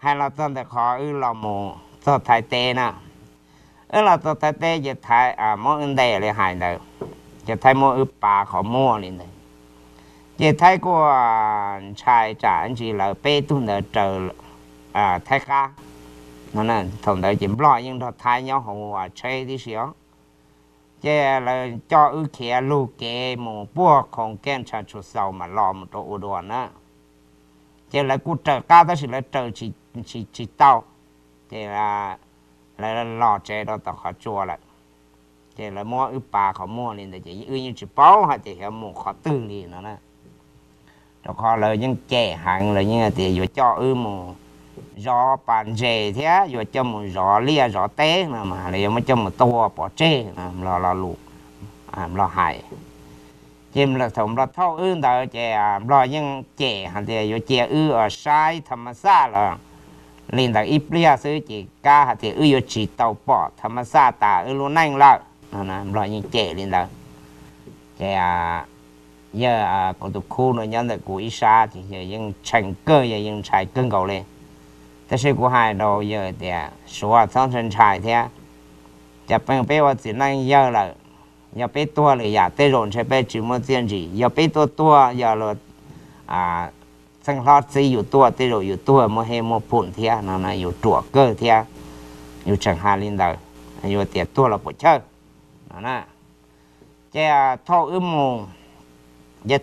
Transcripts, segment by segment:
hay là tao để khó là một tao thái tê nè là tao thái têจะthái mỗi vấn đề là hại đâuจะthái mỗi bà khó mua lên đâyจะthái qua trai trả anh chị là bê tu nợ chờ thái khác nó nè thằng đấy chỉ lo nhưng nó thái nhau họ chơi đi xíu chứ là cho kia lu kia một bữa không kén cha chút sau mà lo một chỗ đồ nữa chứ là cú chờ cá đó là chờ chỉ tao chứ là lo chơi đó tao khó chua lại chứ là mua bà khó mua lên để chỉ như chỉ bao hay chỉ một khó tư liền nữa nè đó khó là những trẻ hàng là những thì vừa cho một gió bàn dề thế vừa cho một gió lia gió té mà là mới cho một tua bỏ chê là lụ lo hại chim là thùng lo thâu đó trẻ lo những trẻ hàng thì vừa trẻ ở sai tham sa là liền là ít lia xứ chỉ ca hàng thì vừa chỉ tàu bỏ tham sa ta luôn nhanh lại lo những trẻ liền là trẻ giờ còn tụi khu nó nhân là của ít xa thì giờ những thành cơ giờ những trái cân cầu lên thế sự của hai đầu giờ thì số thông sinh trái thế chả phải biếtว่า只能要了要被多了呀对人才被怎么坚持要被多要了生活只有多对人有多没黑没本thế nó有ตัวcơ thế有chẳng hạn lên đầu有tiền多了不chơi nó nè chứ thâu mù giờ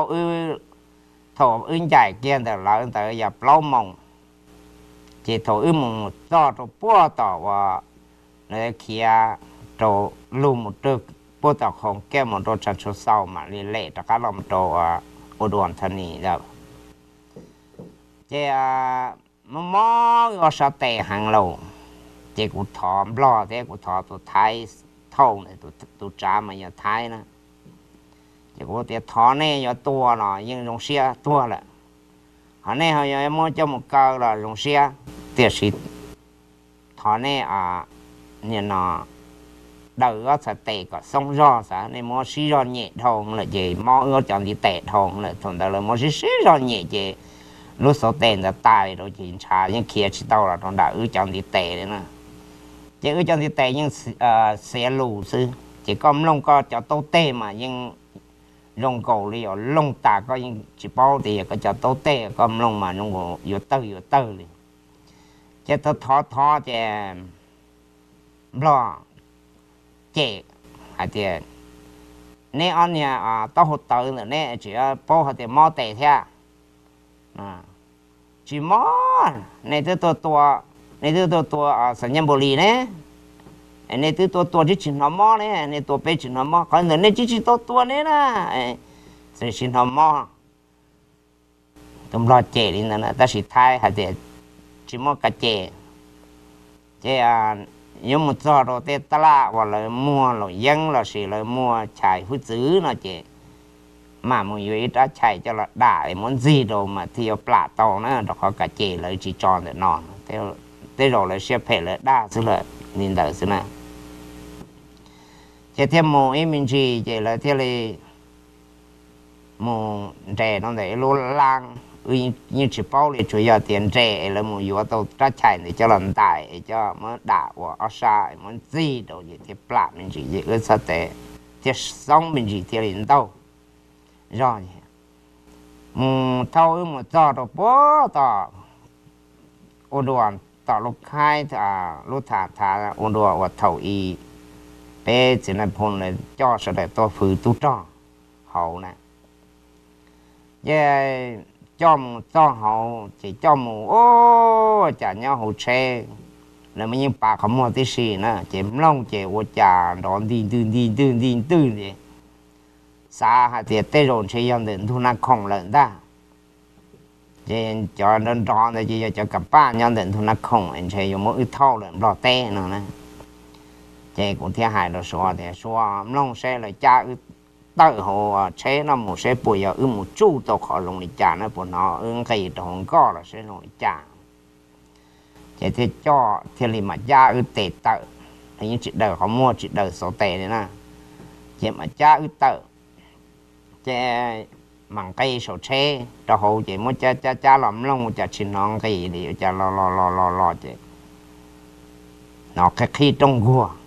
thâu dài kia là lại tới giờ lâu mong chỉ thâu mù to cho bữa tàu và này kia cho lùm một chút bữa tàu không kéo một đôi chân số sau mà liên lệ cho các lòng cho ô đoàn thân nhỉ đâu chứ mò ở sau tè hàng lầu chỉ cụ thòm lo thế cụ thò tụi thái thâu này tụi trả mà giờ thái nữa chỉ có thể thọ này do tua nó nhưng dùng xe tua lại họ này họ giờ mua cho một câu là dùng xe tiệt sĩ thọ này nhìn nó đầu nó sẽ tệ cả sông gió sao này mua xí gió nhẹ thòng là gì mua nó chọn gì tệ thòng là thằng đó là mua xí gió nhẹ gì lúc sau tiền là tài rồi chỉ trả những kia chỉ tao là thằng đó chọn gì tệ đấy nè chỉ chọn gì tệ nhưng xe lù sư chỉ có lông có cho tô tê mà nhưng lông cầu li ở lông tà có những chỉ bao thì có cho tô tê có lông mà lông cầu vừa tơ đi chứ tôi thọ chứ lo chè hay thì nè anh nhà tao hụt tơ nữa nè chỉ bao hay thì mò tè thế chỉ mò nè tôi sản nhân bồ lì nè nè tôi chỉ nó mò nè nè tôi bé chỉ nó mò còn nữa nè chỉ tôi nè nè sẽ chỉ nó mò tôi lo chè đi nè ta chỉ thay hay thì chỉ mò cả chè nhưng một giờ rồi tết ta hoặc là mua rồi dân là chỉ là mua trái phứ dứ nó chè mà một người đã chạy cho là đại muốn gì đâu mà thiêu plạ to nữa đó có cả chè lấy chỉ tròn để non thế rồi là sẽ phải là đa số là nhìn đỡ thế nào chỉ thêm một em mình chỉ là theo là một trẻ nó để lô lang như chỉ bao thì chủ yếu tiền trẻ là một yếu tố đã chạy để cho lần đại cho mới đả của ở xa muốn gì đâu gì thì plạ mình chỉ ở sao thế thì sống mình chỉ theo đến đâu rồi thâu một giờ rồi bố tao ô đoàn tao lúc khai lúc thả ô đoàn và thầu y bé chỉ là phun là cho sẽ để tôi phứ tu cho hậu này về cho hậu chỉ cho mù ô chả nhau hậu xe là mấy những bà không mua tí xì nữa chỉ lông chỉ ô chả đón tin vậy xa hạt thì tê rồn sẽ dùng đến thu năng không lợn ta cho nên đón thì chỉ cho cả ba nhân đến thu năng không anh sẽ dùng mỗi thau lợn lò tê nữa nè chỉ cũng theo hai là số thì số long xe là cha tự hồ chế nó một xe bùi ở một chú tàu khỏi lồng đi trả nó của nó cái đồng có là sẽ lồng đi trả chỉ thì cho thì liền mà cha tệ tự thì những chị đời họ mua chị đời số tệ đấy nè chỉ mà cha tự chứ mảng cây sổ xe cho hậu chỉ muốn cha làm lông cha chín nón cái gì cha lo chứ nó cái khi trong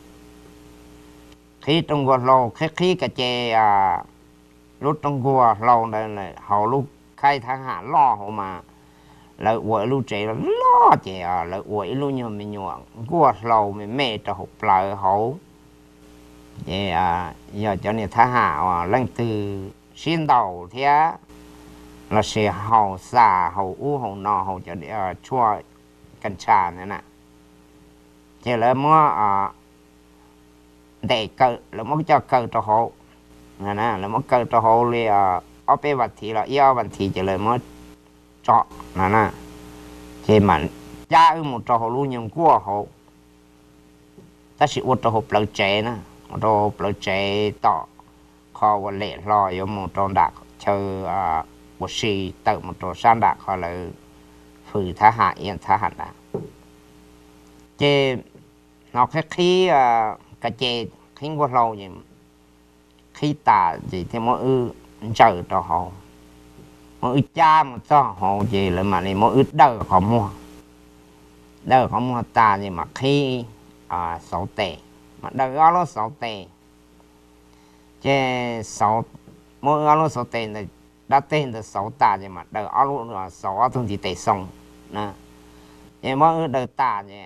gua lâu cái khi cái chè lúc trong gua lâu đây là hậu lúc khai thác hạ lo hậu mà lại quậy lúc trẻ lo chè lại quậy lúc nhiều mình nhiều gua lâu mình mê cho hậu lại hậu vậy giờ cho nên thác hạ lên từ xin đầu thế là sẽ hậu xà hậu u hậu nọ hậu cho để chua canh trà nữa nè chỉ là mua để cơ là mua cho cơ cho hộ nè là mua cơ cho hộ thì ở bên vật thì là yêu vật thì chỉ là mua cho nè chỉ mà cha một cho hộ luôn nhưng của hộ ta chỉ uất cho hộ bự trẻ nè cho bự trẻ tỏ kho và lệ lo yếu một trong đặc chơi một sĩ tự một chỗ san đặc hoặc là phử thá hạ yên thá hẳn đã chứ nó cái khi cái chê khi qua lâu gì khi tả gì thì mỗi chờ cho họ mỗi cha một cho họ gì là mà này mỗi đời họ mua ta gì mà khi 6 tệ mà đời nó 6 tệ chứ 6 mỗi nó 6 tệ này đã tên là 6 tà gì mà đời alo là 6 thông thì tệ xong nè nhưng mà đời tà gì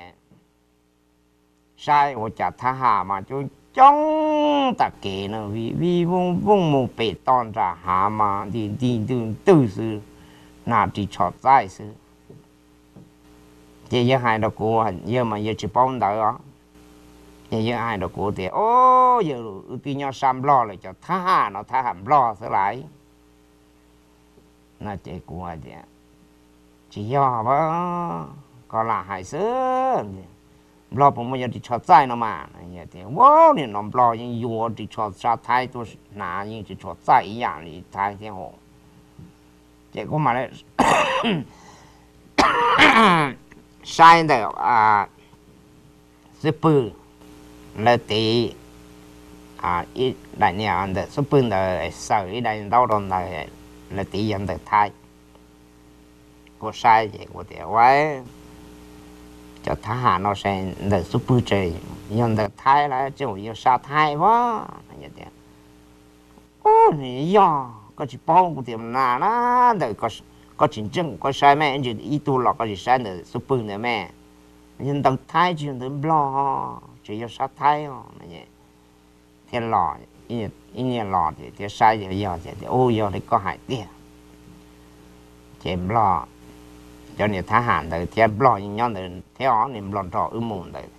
sai của chả tha hà mà chú trong ta kể nó vì vùng một bể toàn ra hà mà đi từ sự nào chỉ chọt dài sự chỉ giờ hai đầu cô giờ mà giờ chỉ bông đợi đó giờ hai đầu cô thì ô giờ tự nhau xăm lo lại cho tha hà nó tha hàm lo sẽ lại nó chỉ của chỉ do đó còn là hải sớm loผมมันจะชดใจนะมาเนี่ยแต่ว้าวเนี่ยน้องรอยังอยู่ที่ชดชาไทยตัวหนายังจะชดใจอีกอย่างนี้ไทยที่หงเจ้าก็มาเลยใช่แต่ซื้อปืนแล้วตีอีได้เนี่ยอันเดียซื้อปืนแต่ใส่ได้ดาวโดนได้แล้วตียังแต่ไทยก็ใช่เจ้าก็เดี๋ยวไว้cho thả hạ nó sẽ để super chơi nhưng để thái là chỉ có sa thái quá như thế ô này do có chỉ bao cái tiền nào đó để có chính chứng có sai mẹ anh chỉ ít tu lọc có chỉ sai để super nữa mẹ nhưng để thái chỉ để lo chỉ có sa thái như vậy thì lọ như lọ thì sai thì do thì ô do thì có hại tiền chỉ lo cho nên thả hàn đấy thì lo những nhóm đấy theo nên lo trò mồn đấy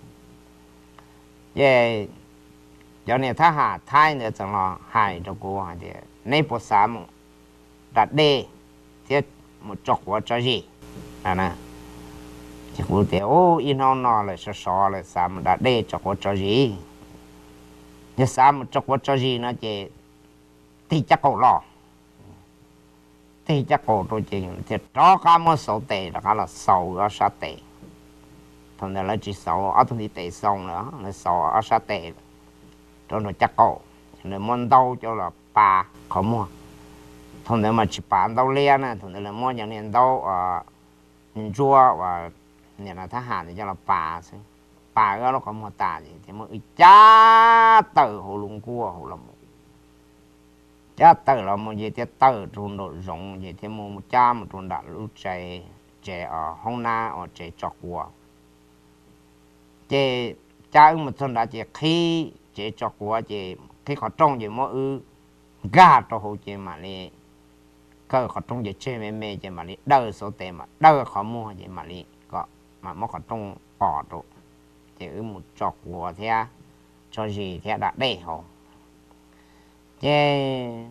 vậy cho nên thả hàn thái nữa chẳng là hại cho cô thì nay bộ sám đặt đê thì một chọc vào cho gì nè thì cô thì ô in nó là sợ là sám đặt đê chọc vào cho gì nhưng sám chọc vào cho gì nó chỉ thì chắc cậu lo thì chắc cổ tôi chỉ thì cho cả một số tệ là sầu ở sát tệ thằng này là chỉ sầu ở thằng thì tệ xong nữa là sầu ở sát tệ cho nó chắc cổ nên món đâu cho là bà không mua thằng này mà chỉ bán đâu lia nè thằng này là mua những nền đâu nhìn chua và nền là thá hàn thì cho là bà nó có mua tà gì thì mới cha tử hồ lùng cua hồ lồng cha tử là một gì thì tử trốn độ rộng gì thì một cha một trốn đã lúc trẻ ở hông na ở trẻ chọc của trẻ cha một trốn đã trẻ khi trẻ chọc của trẻ khi họ trông gì mỗi gà cho hồ trẻ mà đi cơ họ trông gì chơi mê trẻ mà đi đỡ số tiền mà đỡ họ mua gì mà đi có mà họ trông bỏ độ trẻ một chọc của thế cho gì thế đã để họ chế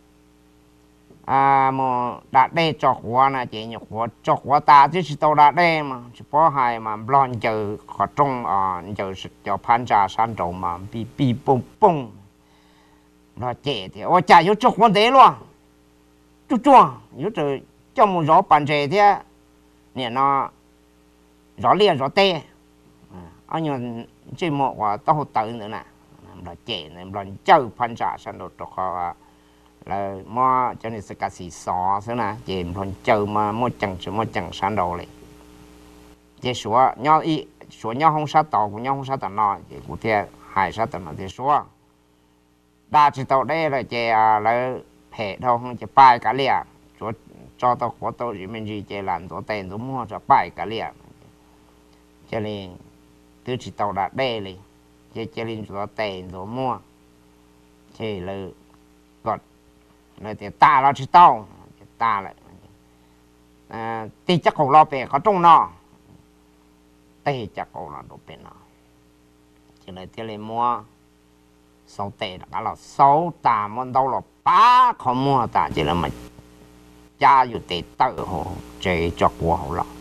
mà đặt đây chọc quá nè chị nhục quá chọc quá ta chứ tao đặt đây mà chỉ có hai mà lon chờ họ trong chờ cho phan trà san trộn mà bị bung nó chị thì ôi chả yếu chọc quá thế luôn chú chua yếu trời trong một gió bàn trẻ thế nè nó gió liền gió tê anh nhon chỉ một quả tao tự nữa nè nó chị này lon chờ phan trà san trộn cho họ là mua cho nên sẽ cả xì xò thế nào chỉ còn chờ mà mua chẳng sáng đầu này chỉ số nhau không sát tàu của nhau không sát tàu nọ chỉ cụ thể hai sát tàu nọ thì số đa chỉ tàu đây là chỉ là hệ đâu không chỉ bài cả liền cho tàu có tàu gì mình gì chỉ làm tàu tiền tàu mua cho bài cả liền cho nên từ chỉ tàu đã đây này chỉ lên tàu tiền tàu mua chỉ là gọt này thì ta là chỉ tàu ta lại thì chắc không lo về có trong nọ thì chắc không là đồ bên nọ chỉ là thì lên mua sáu tệ là là sáu tà món đâu là ba không mua ta chỉ là mình chaอยู่tệ tự hồ chơi cho của họ lọ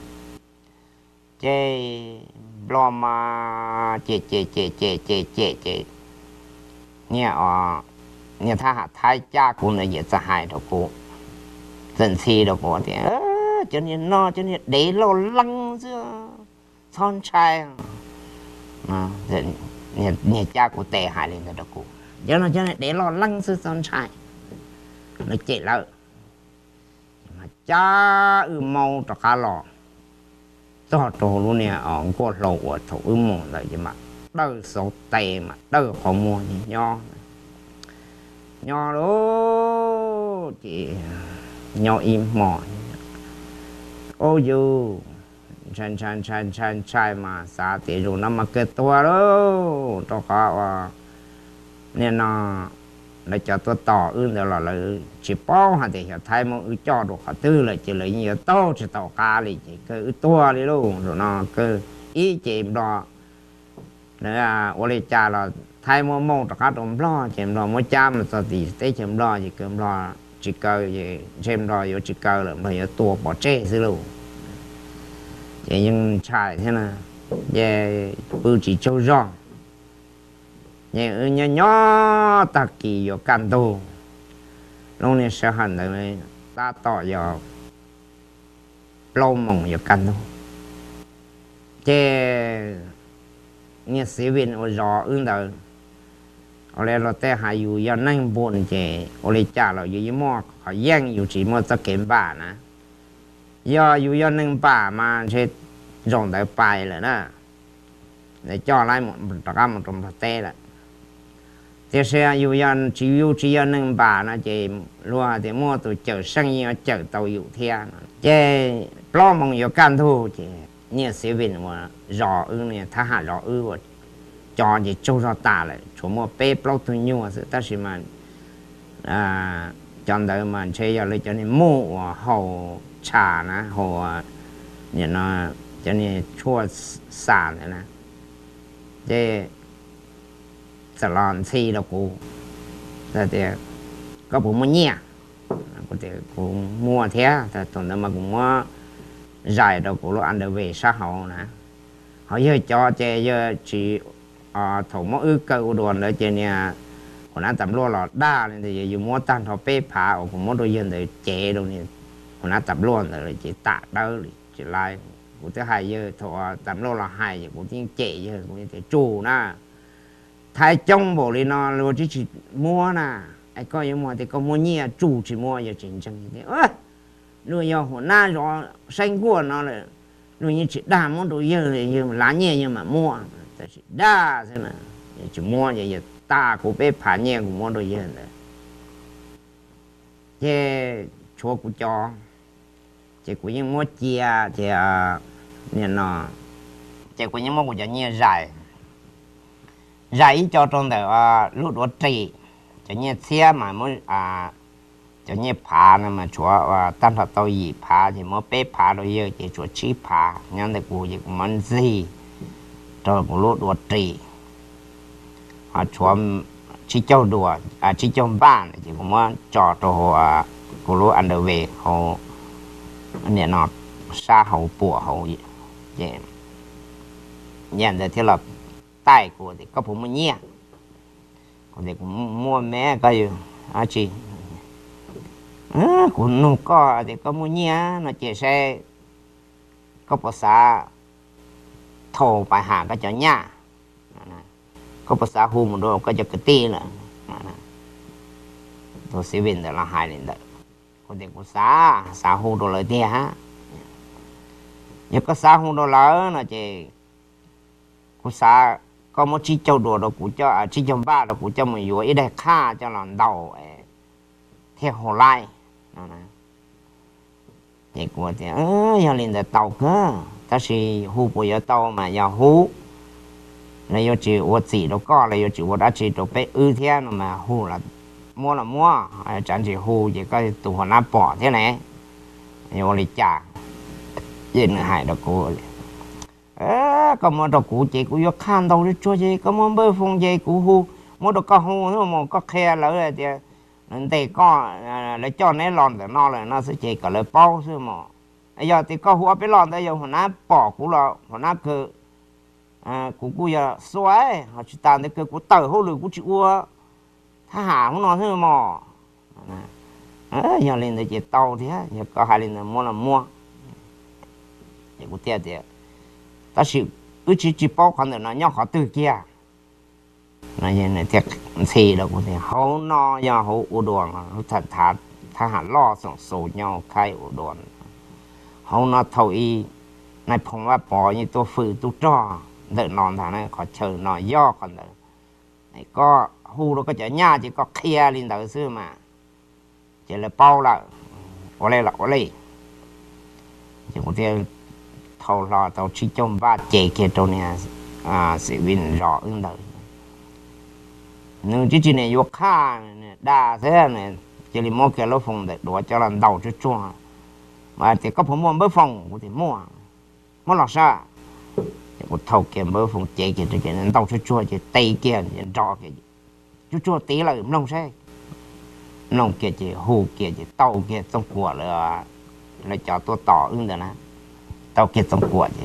chơi lo mà chơi nghe nghe ta hạ thái cha của người vậy ta hại đâu cô dần xì đâu cô thì cho nên nó cho nên để lo lăng chứ son trai nghe cha của tệ hại lên đâu cô cho nên để lo lăng chứ son trai nó chạy lại mà cha màu cho cá lò cho đồ luôn nè ở qua lầu ở thủ màu lại chứ mà đâu số tệ mà đâu có mua gì nho đó chị nho im mỏi ô dù chăn mà xa thì rồi nó mà cái tua đó cho có nên nó cho tôi tỏ ơn là chỉ bao hả thì thay một cho được cả tư là chỉ lấy nhiều to chỉ tàu cá thì chỉ cái tua đi luôn rồi nó cái ý chìm đó nữa ô lê cha là thay một mông tất cả đồng lo chìm đó mỗi cha mà sao thì tới chìm đó gì cơm lo chỉ cơ gì chìm đó vô chỉ cơ là nó tua bỏ chế xí luôn chỉ nhưng chạy thế nào về bự chỉ châu giòn nhẹ nhỏ ta kỳ vô can tu lúc này sẽ hành được ta tỏ vô lâu mộng vô can tu chế nghe sĩ viên ở rõ ứng đời ở đây là té hai dù do năng buồn chế ở đây trả là dù mua họ giang dù chỉ mua ta kiếm bà nè dù do năng bà mà sẽ rộng tới bài rồi đó để cho lại một trong té là thế sẽ dù do chỉ do năng bà nó chỉ luôn thì mua tụi chở sang nhiều chở tàu dụ theo chế lo mong vô can thu chỉ nghe sĩ viên mà rõ ứng này thà hạ rõ ư cho gì châu ra ta lại chỗ mua bê bao nhiêu nhiều sự ta chỉ mà chọn đời mà chơi giờ lấy cho nên mua hồ trà nè hồ nhìn nó cho nên chua xả này nè chứ salon xì đâu cô thì có bộ mua nhẹ có thể cũng mua thế thì tụi nó mà cũng mua dài đâu cô lo ăn được về xã hội nè họ giờ cho chơi giờ chỉ thầu mỗi ư câu đồn ở trên nhà còn ăn tầm lo là đa nên thì dùng mua tan thầu bê phá ở cũng mua đôi dân để chế đâu nè còn ăn tầm lo là chỉ tạ đâu chỉ lại của thứ hai giờ thầu tầm lo là hai giờ cũng tiếng chế giờ cũng thể chủ na thay trong bộ đi nó rồi chỉ mua nè ai coi như mua thì có mua nhẹ chủ chỉ mua giờ chính chân như thế nuôi nhau hồ na rồi xanh của nó là nuôi như chỉ đam món đồ giờ thì như lá nhẹ nhưng mà mua chỉ đa thế này chỉ mua vậy ta cũng biết phá nhẹ cũng mua đồ giờ này chứ chúa cũng cho chỉ cũng như mua chia thì nên nó chỉ cũng như mua của cho nhẹ dài cho trong đời lúc đó trì cho nhẹ xe mà muốn cho nhẹ phá mà chúa tan thật tao gì phá thì mua bé phá đồ giờ chỉ chúa chỉ phá nhân để của gì cũng muốn gì rồi một lúc đùa trì chúa chỉ cho đùa chỉ cho bạn thì cũng muốn cho họ của lúc ăn được về họ nè nó xa hậu bùa hậu gì nhận được thế là tài của thì có cũng mua nhẹ còn thì cũng mua mẹ cái gì chị cũng không có thì có mua nhẹ nó chỉ sẽ có bộ xã thầu bài hàng cái cho nhà có bộ xã hùm đồ cái cho cái tiền là tôi sẽ viên được là hai lên được có thể có xã hồ đồ lợi tiền ha nhưng có xã hồ đồ lợi nó chỉ có xã có một chiếc châu đồ đó cũng cho chiếc châu ba đó cũng cho mình vừa ít đây kha cho lần đầu theo hồ lai nó nè thì của thì giờ lên được tàu cơ ta chỉ hồ bây giờ tàu mà giờ hồ là giờ chỉ我自己都搞了giờ chỉ我đã chỉ都被天了嘛hồ là mua chẳng chỉ hồ chỉ có tụ họ nắp bỏ thế này giờ đi trả yên hải đó cô có một đồ cụ chị cũng có khăn đâu đi cho chị có một bữa phong chị cũng hồ một đồ có hồ nữa mà có khe lỡ rồi thì nên thì có lấy cho nó lòn để nó là nó sẽ chỉ có lấy bao thôi mà giờ thì có hồ bị lòn đây giờ họ nắp bỏ cũng là họ nắp cứ cũng giờ xoáy họ chỉ tàn được cũng tờ hồ lử cũng chịu thà hả không nói thôi mà giờ lên để chỉ tàu thế giờ có hai lên là mua giờ cũng tiền tiền ta chỉ bao khoản nữa nó nhau họ từ kia nó như này thiệt thì đâu cũng thế hậu no giờ hậu u đồn thật thà hả lo sòng sổ nhau khai u đồn hậu nó thầu y này phongว่าปอnhư tôi phử tôi cho đợi nón thằng này khó chờ nó do còn đợi này có hu nó có chả nhà chỉ có kia lên đầu xưa mà chỉ là bao là ở đây chỉ có thể thầu lò tàu chi trong ba chế kia trong này sẽ viên rõ ứng đời nhưng chỉ này vô kha đa thế này chỉ là mua cái lô phòng để đổ cho lần đầu cho chua mà thì có phải mua bữa phòng có thể mua lọt xa một thầu kiếm bữa phòng chế kia cho nên đầu cho chua chỉ tây kia rõ cái chua tí là nông xe nông kia chỉ hồ kia chỉ tàu kia trong của là cho tôi tỏ ứng đời nè tàu kia trong của chứ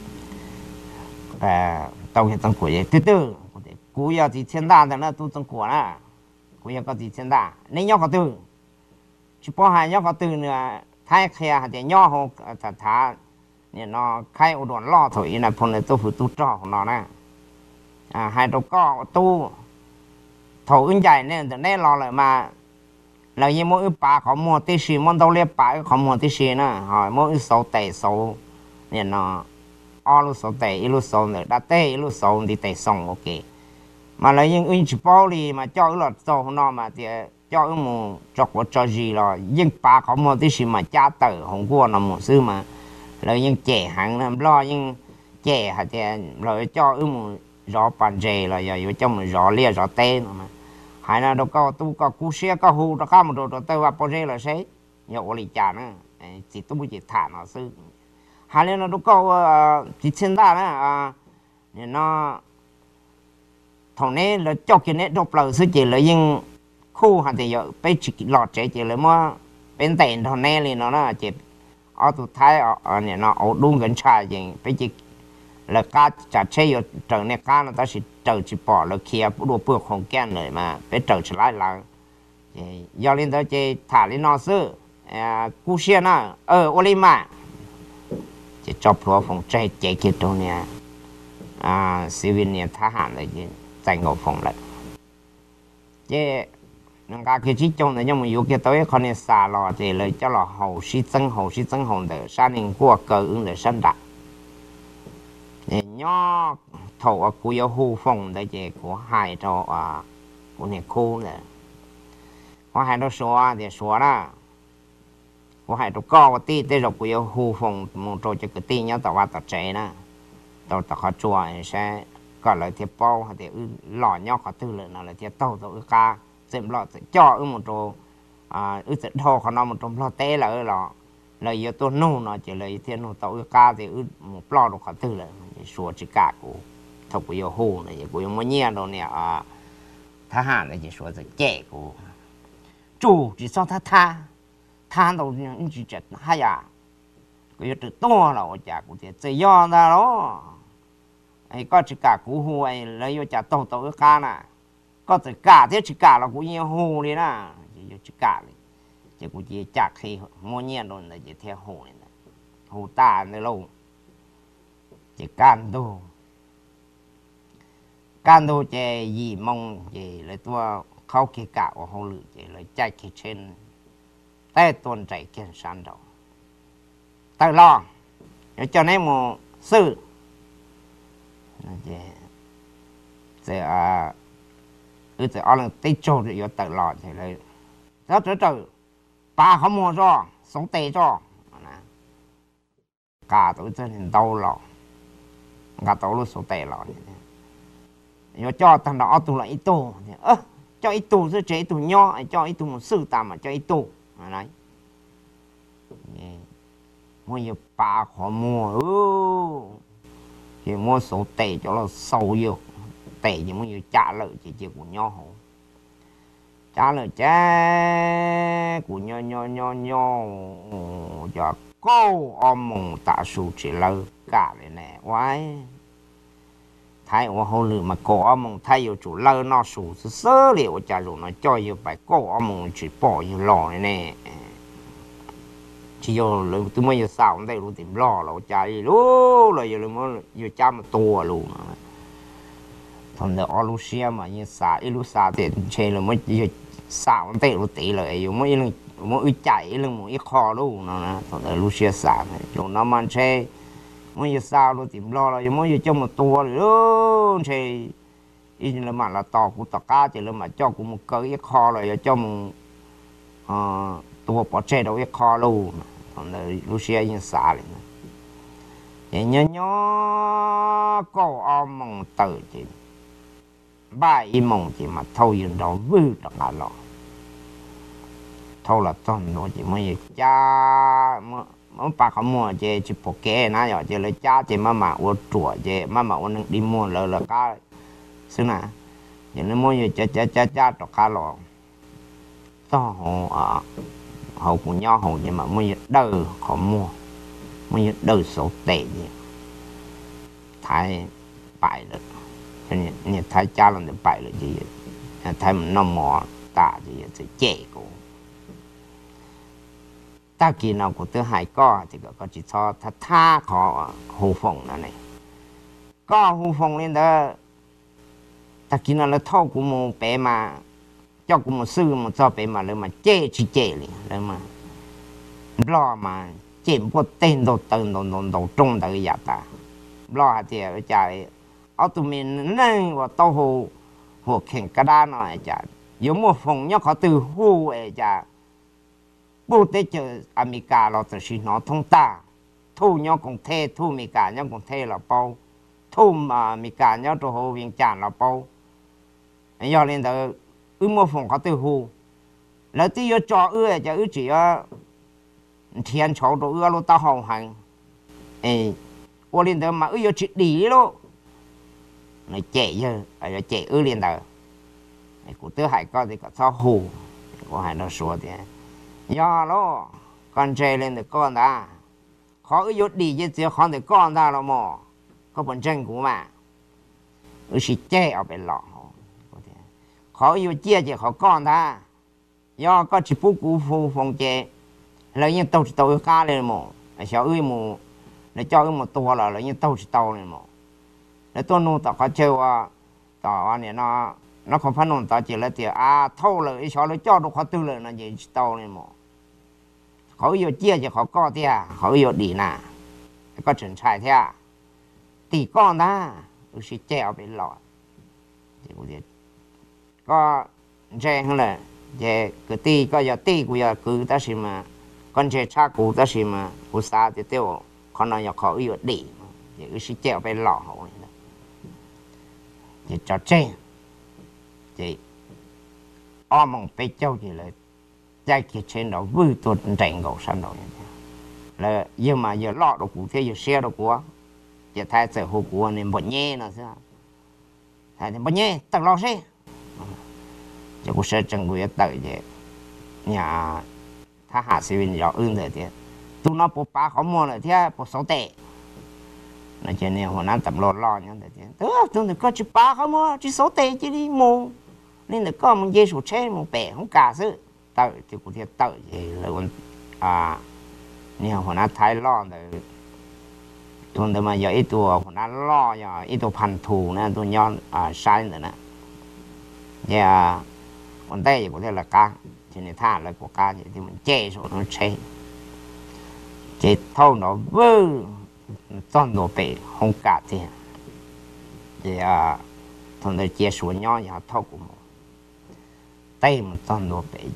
tàu kia trong của chứ từ từ cú giờ thì thiên đàng thì nó tu trong của nè cú giờ có gì thiên đàng nên nhau có từ chỉ bỏ hai nhau có từ nữa thay kia thì nhau hồ thàเนี่ยnó khaiอุดรล่อถอยนะพลตัวฝืนตัวจ่อของnóนะhai đầu co tu thầu ứngใหญ่เนี่ยแต่แน่รอเลยมาเรายังมั่วป่าเขามั่วที่สีมันต้องเรียบป่าเขามั่วที่สีนะหอยมั่วโซเตะโซเนี่ยnóลูกโซเตะลูกโซเนี่ยดัตเต้ลูกโซที่เตะส่งโอเคmà là những ứng chỉ bao đi mà cho cái lọt sâuของnó mà thì cho cái mù chọc vào cho gì rồi nhưngป่าเขามั่วที่สีmà cha tử không qua nóมั่วxưa mà rồi những trẻ hàng làm lo những trẻ hạt thì rồi cho gió bàn rề là giờ trong gió lia gió tê mà hay là đâu có tu có cú xe có hù đó không đồ tê vào bàn rề là thế nhiều oli chả nữa chỉ tu chỉ thả nó sư hay là nó đâu có chỉ trên đó nữa nó thằng này là cho cái này độc lợi sư chỉ là những khu hạt thì giờ bây chỉ lọt trẻ chỉ là mà bên tiền thằng này thì nó là chỉ ở tụ thái ở này nó ở đúng gần trái vậy bây giờ là cá chả chơi ở trở này cá nó ta chỉ trở chỉ bỏ là kia đua bữa không kén rồi mà bây trở trở lại là do lên đó chơi thả lên nó sư cú xe nó Olima chỉ chọc lúa phòng chơi chơi kia trong này sĩ viên này thả hạn rồi chứ tại ngộ phòng lại chứ nâng cao cái trí trong này nhưng mà yêu cái tới con này xả lò thì lấy cho là hậu sĩ dân hồng để sang nên qua cờ ứng để sân đặt để nhỏ thầu ở cuối hồ phòng để chỉ của hai trò của này khu này có hai trò xóa thì xóa đó có hai trò co tí tới rồi cuối hồ phòng một trò cho cái tí nhớ tàu vào tàu trẻ nè tàu khó chùa sẽ còn lại thì bao thì lò nhỏ khó tư lượng là thì tàu ca xem lọ cho một chỗ sẽ thò họ nó một trong lo té là giờ tôi nô nó chỉ lấy thiên nó tàu ca thì một lo được khó tư là số chỉ cả của thầu của yêu hồ này của yêu mua nhia đâu nè tha hạn là chỉ số là trẻ của chủ chỉ sao tha đâu chỉ chết hay của yêu từ to là ở nhà của thì tự do ra đó ấy có chỉ cả của hồ ấy lấy yêu trả tàu ca nè có thể cả thế chỉ cả là cũng như hồ đi nè chỉ cả đi chỉ cũng chỉ chặt khi mua nhiên rồi là chỉ theo hồ này hồ ta này lâu chỉ can đồ chỉ gì mong chỉ lấy tua เขาเกี่ยกะว่าเขาหรือใจเลยใจคิดเช่นแต่ตนใจเกี่ยนสันดอกแต่รอเดี๋ยวเจ้าในหมู่ซื้อนั่นเจ้จะจะเอาเรื่องติดโจทย์อยู่ตลอดใช่เลยแล้วจะปลาเขามัวจ่อสงเตะจ่อนะกาตัวจะเห็นเตาหลอกกาตัวรู้สงเตะหลอกเนี่ยอยู่จ่อทางดอกเอาตัวละอีโต้เนี่ยcho ít tù sẽ chế tù nhỏ cho ít tù một sư tạm mà cho ít tù mà nói mua nhiều bà khó mua thì mua số tệ cho nó sâu nhiều tệ thì mua nhiều trả lợi chỉ của nhỏ hổ trả lợi cha của nhỏ cho cô ôm mùng tạ sụ chỉ lơ cả này nè quái thái ở hồ lử mà cổ ở mông thái yêu chủ lơ nó sủ sơ liệu trả lụ nó cho yêu phải cổ ở mông chỉ bỏ yêu lò này nè chỉ yêu lử tôi mới yêu sao đây lụ tìm lò lọ trả đi lú rồi yêu lử mới yêu cha mà tua lụ thằng đó lú xia mà như sa yêu lú sa thì chơi là mới yêu sao đây lụ tỷ lợi yêu mới yêu chạy yêu mới yêu kho lụ nó thằng đó lú xia sa lụ nó man chơi mới giờ sao luôn tìm lo là mới giờ cho một tua rồi thì là mà là to của tất cả thì là mà cho của một cái kho rồi cho một tua bỏ chơi đâu cái kho luôn còn là Lucia như xả lên vậy nhớ cô ông mong tự chỉ ba im mong chỉ mà thôi yên đó vư được là lo thôi là toàn nó chỉ mới cha mà bà không mua chứ chỉ bộ kê na rồi chứ lấy cha chứ mà uống chùa chứ mà uống đi mua là cá xứ nào giờ nó mua gì cha cho cá lò to họ cũng nhau họ nhưng mà mua đời không mua đời số tệ gì thái bại được cho nên thái cha làm được bại được gì thái mình nằm mò ta gì thì chế của ta kỳ nào của tôi hãy có thì có chỉ cho tha khó hồ phồng này có hồ phồng lên đó ta kỳ nào là thâu của một bé mà cho của một sư một cho bé mà lên mà chê chỉ chê lên mà lo mà chê một tên đồ trong đời giả ta lo thì ở chạy ở tụi mình nên vào tàu hồ khen cái đá này chạy giống một phòng nhóc họ từ hồ ấy chạy bố tế chờ America là tự nhiên nó thông ta thu nhau cùng thế thu America nhau cùng thế là bao thu mà America nhau cho hồ viên tràn là bao do nên là một phòng có từ hồ là tí yo cho cho chỉ thiên cháu đồ lo ta hậu hành ô lên đó mà yo chỉ đi lo này trẻ giờ ở trẻ lên đó của tớ hải có thì có sao hồ của hải nó số thì do đó con trai lên được con ta khó yếu đi chứ chưa khó được con ta là mò có本chân của mà chỉ chơi ở bên lọ khó yếu chia chỉ khó con ta do có chỉ phú cú phu phong chơi lấy như tàu cá lên mò sợ ơi mò để cho một tua là lấy như tàu lên mò để tôi nuôi tao có chơi qua tao này nó không phải nôn tao chỉ là tiền thâu lời cho nó cho nó khó tư lời là gì tao lên mò họ yêu chia cho họ có thế họ yêu đi nè có chuẩn sai thế tỷ con ta chỉ treo bên lọ thì cũng có chơi hơn là về cái tỷ có giờ tỷ của giờ cứ ta xem mà con chơi cha của ta xem mà của xã thì tiêu con nói họ yêu đi thì chỉ treo bên lọ họ thì cho chơi thì mong被教起来。在去trên đó vui tuột tránh gấu săn đó là nhưng mà giờ lọ đồ cũ thế giờ xe đồ cũ giờ thay sở hồ cũ nên bận nhẹ nó sao thay thì bận nhẹ tặng lọ xe giờ cũng sẽ chẳng có tới vậy nhà tha hạ sĩ viên rõ ưng rồi thì tụi nó bộ ba khó mua rồi thế bộ số tệ nó cho nên họ nói tầm lo như thế tôi được có chỉ ba khó mua chỉ số tệ chỉ đi mua nên được có một dây số xe một bẻ không cả sự tự thì cũng thiệt tự thì là nhiều họ nói thái lo rồi tuần đó mà giờ ít tuổi họ nói lo giờ ít tuổiพัน thù nè tôi nhon sai nữa nè giờ còn đây có thể là cá cho nên thả lại của cá thì mình chê rồi nó chê thâu nó vơ toàn đồ bể không cả thì thằng này chia số nhỏ thì họ thâu của một tay một toàn đồ bể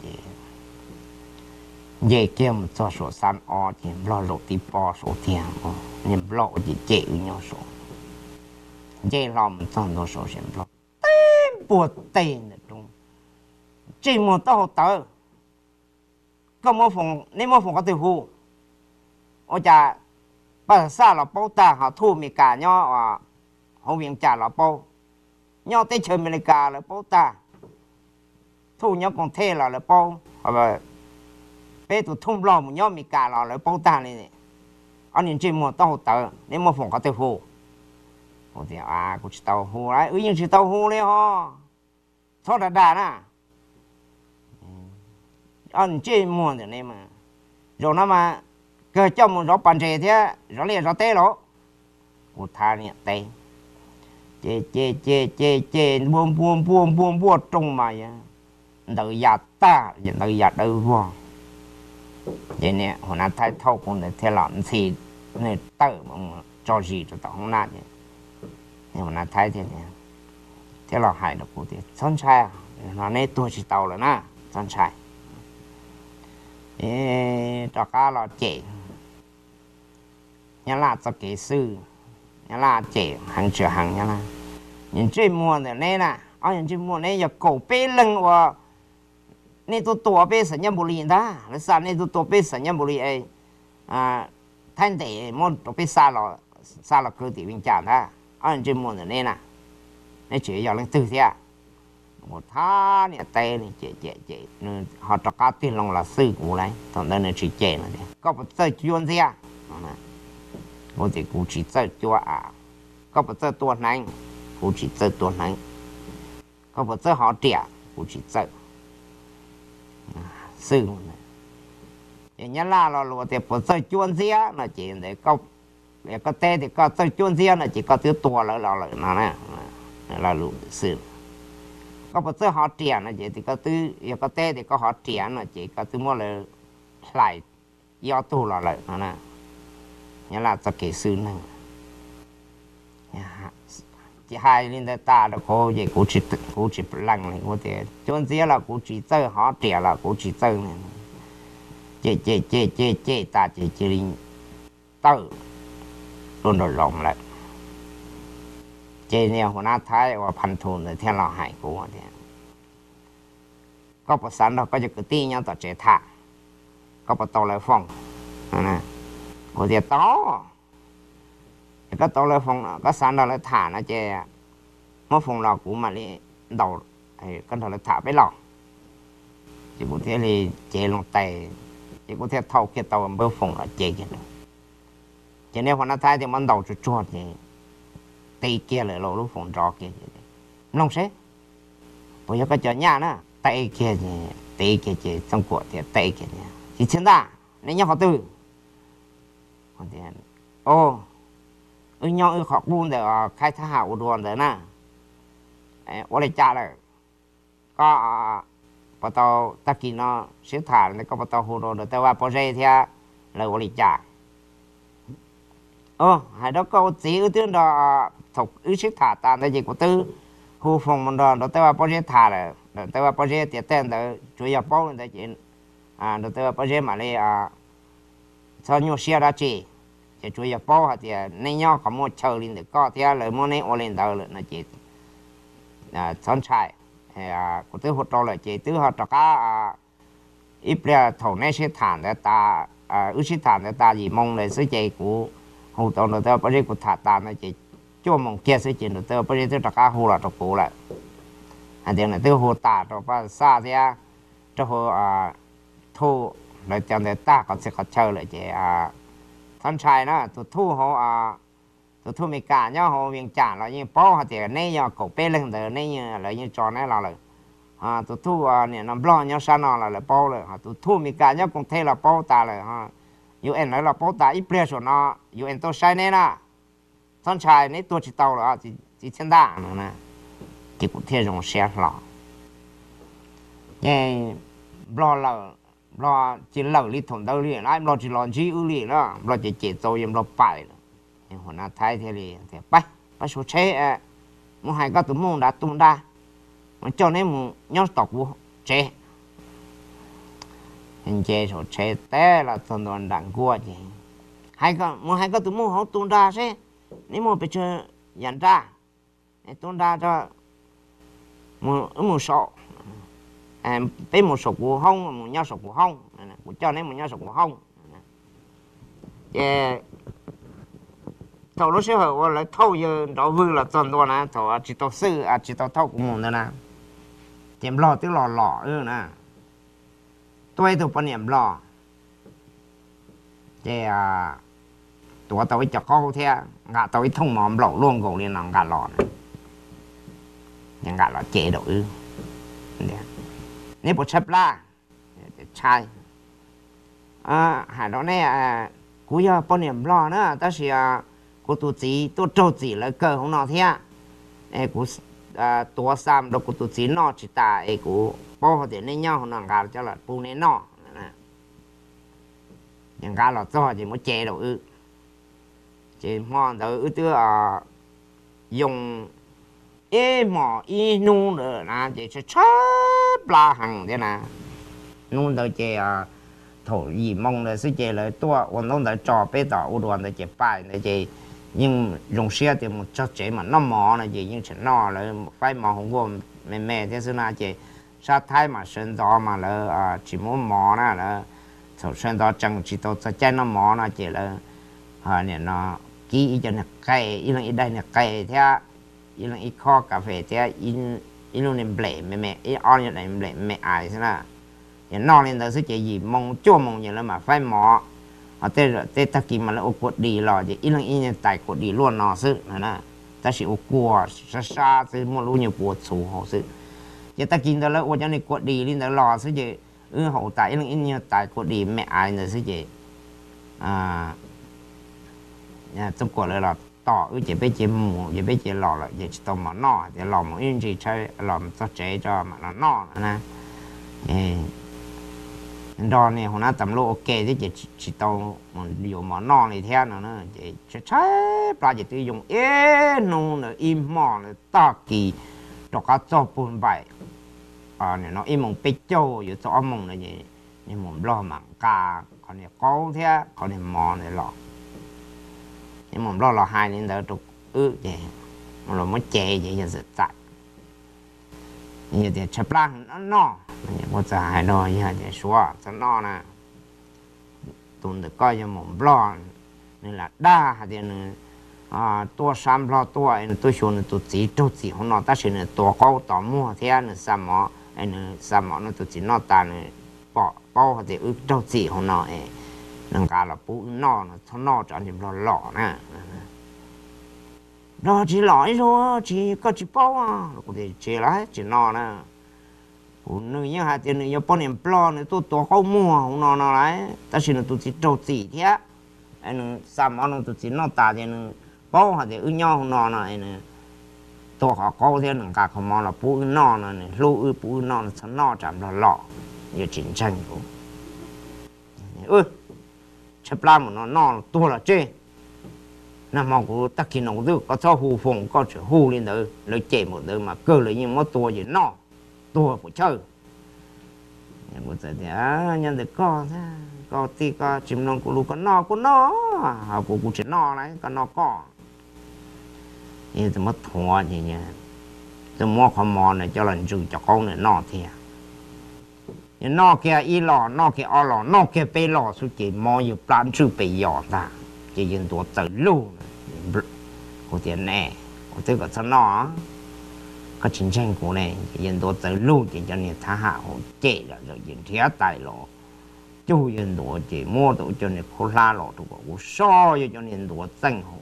vậy kia một cho số san o thì lo lộ tí bò số tiền nhưng lộ thì chê nhau số vậy làm toàn đồ số xem lo buộc tiền đúng chỉ một tao tớ có một phòng nếu một phòng có tiêu hụ ở nhà bà xã là bao ta họ thu mi cả nhau họ viện trả là bao nhau tới chơi mi cả là bao ta thu nhau còn thế là bao và bé tụi thùng lò một nhau mi cả là bao ta này anh nhìn chỉ một tao tớ nếu một phòng có tiêu hụ我讲啊，我去豆腐来，已经是豆腐了哈，炒得大呢。按这么的呢嘛，然后嘛，个叫么着办这些，然后着对了，我他呢对，这，波中嘛呀，đầu giặt ta, đầu giặt đầu vua, vậy nè, hồi nãy thấy thâu cũng được theo lợn thì này tự mà cho gì cho tao không nát vậy. Nhưng mà thấy thế này thế là hại được cụ thể son sai nó này tôi chỉ tàu là na son sai cho cá là trẻ nhà là cho kỹ sư nhà là trẻ hàng chữa hàng nhà là những chuyện mua này nè những chuyện mua này giờ cổ bê lưng và này tôi bê sản nhân bù lì đó là sao này tôi bê sản nhân bù lì ấy thanh để mua tôi bê xa là cơ thể bình chán đó anh chỉ muốn này nè, này chỉ giờ lên từ thế, một tháng này tay này chế, họ cho cá tiền lòng là sư của này, thằng đây này chỉ chế này, có một giờ chuyên thế, có thể cũng chỉ giờ cho có một giờ tuần này, cũng chỉ giờ tuần này, có một giờ họ trẻ, cũng chỉ giờ, sư này, thì nhớ là thì một giờ chuyên thế là chỉ để câu có té thì có tới chuyên riêng là chỉ có thứ tua là nó nè là lũ sự có một số họ tiền là chỉ thì có thứ có té thì có họ tiền là chỉ có thứ mua là lại do tu là nó nè nhớ là cho kỹ sư này chỉ hai lên đây ta là có gì cũng chỉ lăng này có thể chuyên riêng là cũng chỉ chơi họ tiền là cũng chỉ chơi này chế ta chỉ linh tự luôn rồi lòng lại chế nhiềuหัวหน้า thái vàพันธุนtheo lo hại của thì có một sản đó cóจะตีnhauต่อเจตาcó một tàu lại phong nè của thì toก็tàu lại phong có sản đó lại thả nó chế mất phong lò của mà đi đầu cái đầu lại thả với lò chỉ có thể là chế lòng tay chỉ có thể thâu cái tàu bơm phong là chế cái đó cho nên hôm nay thấy thì mình đầu chuột thì tay kia lại lộ lúc phòng trọ kia nông sẽ bây giờ cái chỗ nhà nữa tay kia thì trong cuộc thì tay kia thì chân ta nên nhau họ tư còn thì nhau học buôn để khai thác hảo đồn đấy nè ở đây cha này có bắt đầu ta kia nó xếp thả này có bắt đầu hồ đồ đượcแต่ว่าพอใจthì là ở đây cha hai đó có chỉ ưu tiên đó thuộc ưu sức thả ta đây chỉ có tư khu phòng mình đóแต่ว่าพอใจthả làแต่ว่าพอใจtiệt tên đó chủ yếu bao là chuyệnแต่ว่าพอใจmà lấy cho nhiều xe ra chỉ chủ yếu bao thì nên nhau có một chờ lên được có thì là muốn nên lên đó là chỉ chọn trái có tư hỗ trợ là chỉ tư hỗ trợ cả ít là thầu này sẽ thản để ta ưu sức thản để ta gì mong là sẽ chạy của hồ tàu nó tao bây giờ cũng thả ta nó chỉ cho mong kia sẽ chuyển được tao bây giờ tất cả hồ là trục cổ lại anh tiếng là tao hồ ta rồi ba xa thế cho hồ thu lại tiếng để ta còn sẽ có chơi lại chỉ thân trai nó tụi thu họ tụi thu mấy cả nhau họ miếng chả là như bao họ thì này giờ cổ bê lên từ này như là như tròn này là tụi thu này nằm lo nhau sao nó là bao rồi tụi thu mấy cả nhau cũng thấy là bao ta là UN nói là bao ta ít bia rồi nó UN tôi sai nên à thân trai này tôi chỉ tàu là chỉ thiên đàng nữa nè chỉ cũng theo dòng xe lọ nghe lo chỉ lẩu đi thủng đâu liền ai lo chỉ lo chỉ ư liền đó lo chỉ chế tàu em lo phải rồi hồi nào thay thế liền thì bắt số chế muốn hai cái tụi muốn đã tung ra mà cho nên muốn nhớ tộc vô chế hình chế số chế té là toàn đoàn đảng qua chứ hai cái tụi muốn không tung ra chứ nếu mà bây giờ nhận ra tung ra cho một số tới một số của hông một nhau số của hông của cho nên một nhau số của hông thầu nó sẽ hợp lại thâu giờ đó vừa là toàn toàn nè thầu chỉ tao sư chỉ tao thâu của mình nè chém lò tức lò nè tôi tụi bọn em lò tụi tao chặt câu theo gà tao thông mỏm lẩu luôn còn liền làm gà lò này nhưng gà lò chế độ nếu bộ chấp la chai hải đó này cú giờ bọn em lo nữa ta chỉ cú tụi chỉ tụi trâu chỉ là cờ không nó thế cú tua sam đó cú tụi chỉ nó chỉ ta cú bao thì nên nhau không nó gà cho là bu nên nó nhưng gà lò cho chỉ mới chế độ chỉ mòn đó tư dùng mỏ nu nữa là chỉ sẽ chớp la hàng thế nào nu đó chỉ thổi gì mong là sẽ chỉ là tua còn nó đã cho bé tỏ u đoàn là chỉ bài là chỉ nhưng dùng xe thì một chút chế mà nó mỏ là chỉ nhưng chỉ nó là phải mỏ không gồm mẹ thế xưa nào chỉ sát thái mà sinh đó mà là chỉ muốn mỏ là thổi sinh đó chẳng chỉ tao sẽ chơi nó mỏ là chỉ là này nó kỹ cho nó cây ít đây là cây thế ít ít kho cà phê thế ít luôn em bể mẹ ít on như này bể mẹ ai thế nào nhà non lên đó sẽ chỉ gì mong chua mong như là mà phải mỏ ở tê ta kìm mà là ô cột đi lò thì ít như tại cột đi luôn nó sự nè ta chỉ ô cua xa thì một lúc nhiều bùa xù họ sự giờ ta kìm đó là ô cho này cột đi lên đó lò sẽ chỉ hậu tại ít như tại cột đi mẹ ai nữa sẽ chỉ trong cuộc là tỏ chỉ biết chỉ mù chỉ biết chỉ lò là chỉ tao mà nọ thì lò mà yên chỉ chơi lò mà tao chế cho mà nó nọ nè đó này hôm nay tầm lô ok thì chỉ tao điều mà nọ này theo nữa chỉ chơi bao giờ tôi dùng nung nữa im mò nữa ta kỳ cho cá cho bún bậy này nó im mong bê châu rồi cho mong này gì nhưng mong lo mảng cá còn này câu theo còn này mò này lò nhưng mà lo hai nên đỡ trục vậy mà lo mới chè vậy giờ giật tại như thế chập lang nó có dài rồi như thế xóa cho nó nè tụi được coi như một lo nên là đa thì tua sam lo tua tôi xuống tụi chỉ tụi chỉ không nó ta chỉ là tua câu tỏ mua thế là sam mỏ nó tụi chỉ nó ta này bỏ bao thì tụi chỉ không nó nâng cao là bố nó cho nên lọ nè nó chỉ lõi thôi chỉ có chỉ bao có thể chế lại chỉ nó nè nữ như hai tiền nữ như bao nhiêu plo nữa tôi có mua không nó lại ta chỉ là tôi chỉ trâu chỉ thế anh sao mà nó tôi chỉ nó ta thì nó bao hạt thì nhau không nó này nè tôi họ có thế nâng cao không mong là bố nó này lưu bố nó nó chạm lọ như chiến tranh của chấp la mà nó tua là chê nằm mong của tất cả nó được có cho hù phồng có chữ hù lên đó lấy chê một đứa mà cơ lấy nhưng mà tua gì nó tua của chơi nhưng mà giờ thì nhân được có tí có chim non của con nó họ của chỉ nó đấy con nó có nhưng thì mất thua gì nhỉ tôi mua con mò này cho lần chừng cho con này nó thì nó kia y lò nó kia o lò nó kia bê lò số chỉ mò nhiều plan chữ bê giỏ ta chỉ dân tuổi tự luôn của tiền nè của tôi có sao nó có chiến tranh của này chỉ dân tuổi tự luôn chỉ cho nên thả hạ họ chế là rồi dân thế tài lò chú dân tuổi chỉ mua tuổi cho nên khô la lò tụi có so cho nên tuổi danh hồ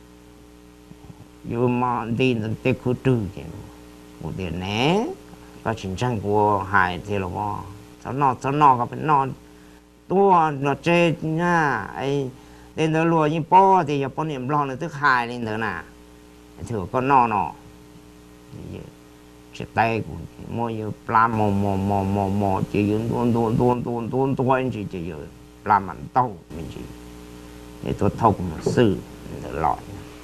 dù mà đi là tê khu trừ của tiền nè có chiến tranh của hải thì là sao nó có phải nó tua nó chơi nha ấy đến đó lùa như po thì giờ po niệm lo là tức hai lên đó nè thử con nó chỉ tay của mua yêu làm mò chỉ yêu tuôn anh chỉ yêu làm ăn tàu mình chỉ để tôi thâu cũng xử để loại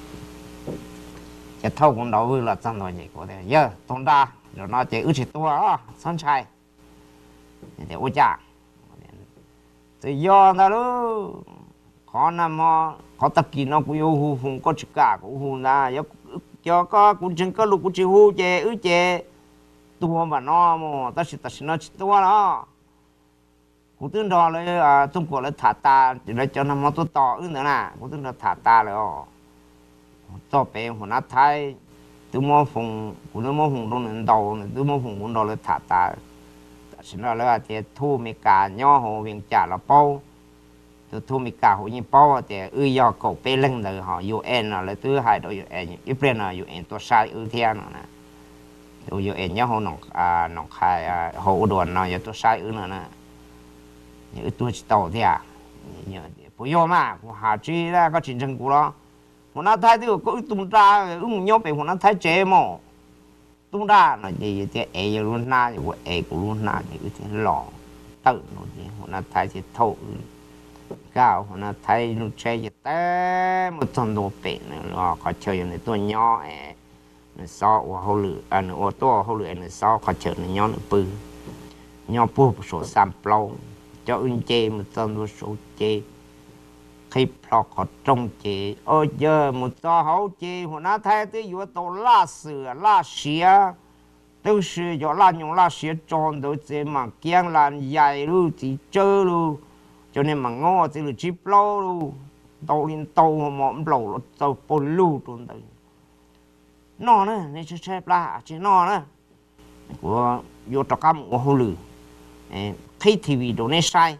chỉ thâu cũng đâu là trong rồi vậy của thế giờ tông đa rồi nó chỉ ước chỉ tua sẵn sàng để ôi chà tự do đó luôn khó nằm có tập kỳ nó cũng yêu hù phùng có chữ cả cũng hù ra cho có cũng chừng có lúc cũng chịu hù chè ứ chè tua mà nó mà ta chỉ nó chỉ tua đó cũng tương đo lấy trung quốc lấy thả ta để lấy cho nó mà tôi tỏ ứ nữa nè cũng tương đo thả ta rồi cho bé của nó thái từ mô phùng của nó mô phùng trong nền đầu từ mô phùng cũng đo lấy thả ta xin nói là thì thu mi cả nhỏ hồ viên trả là bao từ thu mi cả hồ như bao thì do cầu bê lưng rồi họ UN là thứ hai đội UN Israel là UN tôi sai thiên nè đội UN nhỏ hồ nòng khai hồ đồn nào giờ tôi sai nữa nè như tôi tàu thì như bây giờ mà hà chi là có chiến tranh của nó nó thấy thì có tung ra nhóc về nó thấy chế mà tung ra là gì thì ấy luôn na thì ấy cũng luôn na thì cái lò tự nó thấy thì thâu cao nó thấy nó chơi thì té một tuần đồ bể nó có chơi này tôi nhỏ nó so ở hậu lửa nó ô tô hậu lửa nó so có chơi nó nhỏ bự số sample cho ứng chơi một tuần đồ số chơi khi plot có trong chế ôi giờ một số hậu chế nó thấy thì vừa tổ la sữa la xía都是要那用那些装到这嘛，江南野路只走路，就那么我这路只不路，到连到我们路了就不路中的。nó nữa, nên chơi chơi la chỉ nó nữa, của vô trò cam của hồ lử, khi thì vì đồ này sai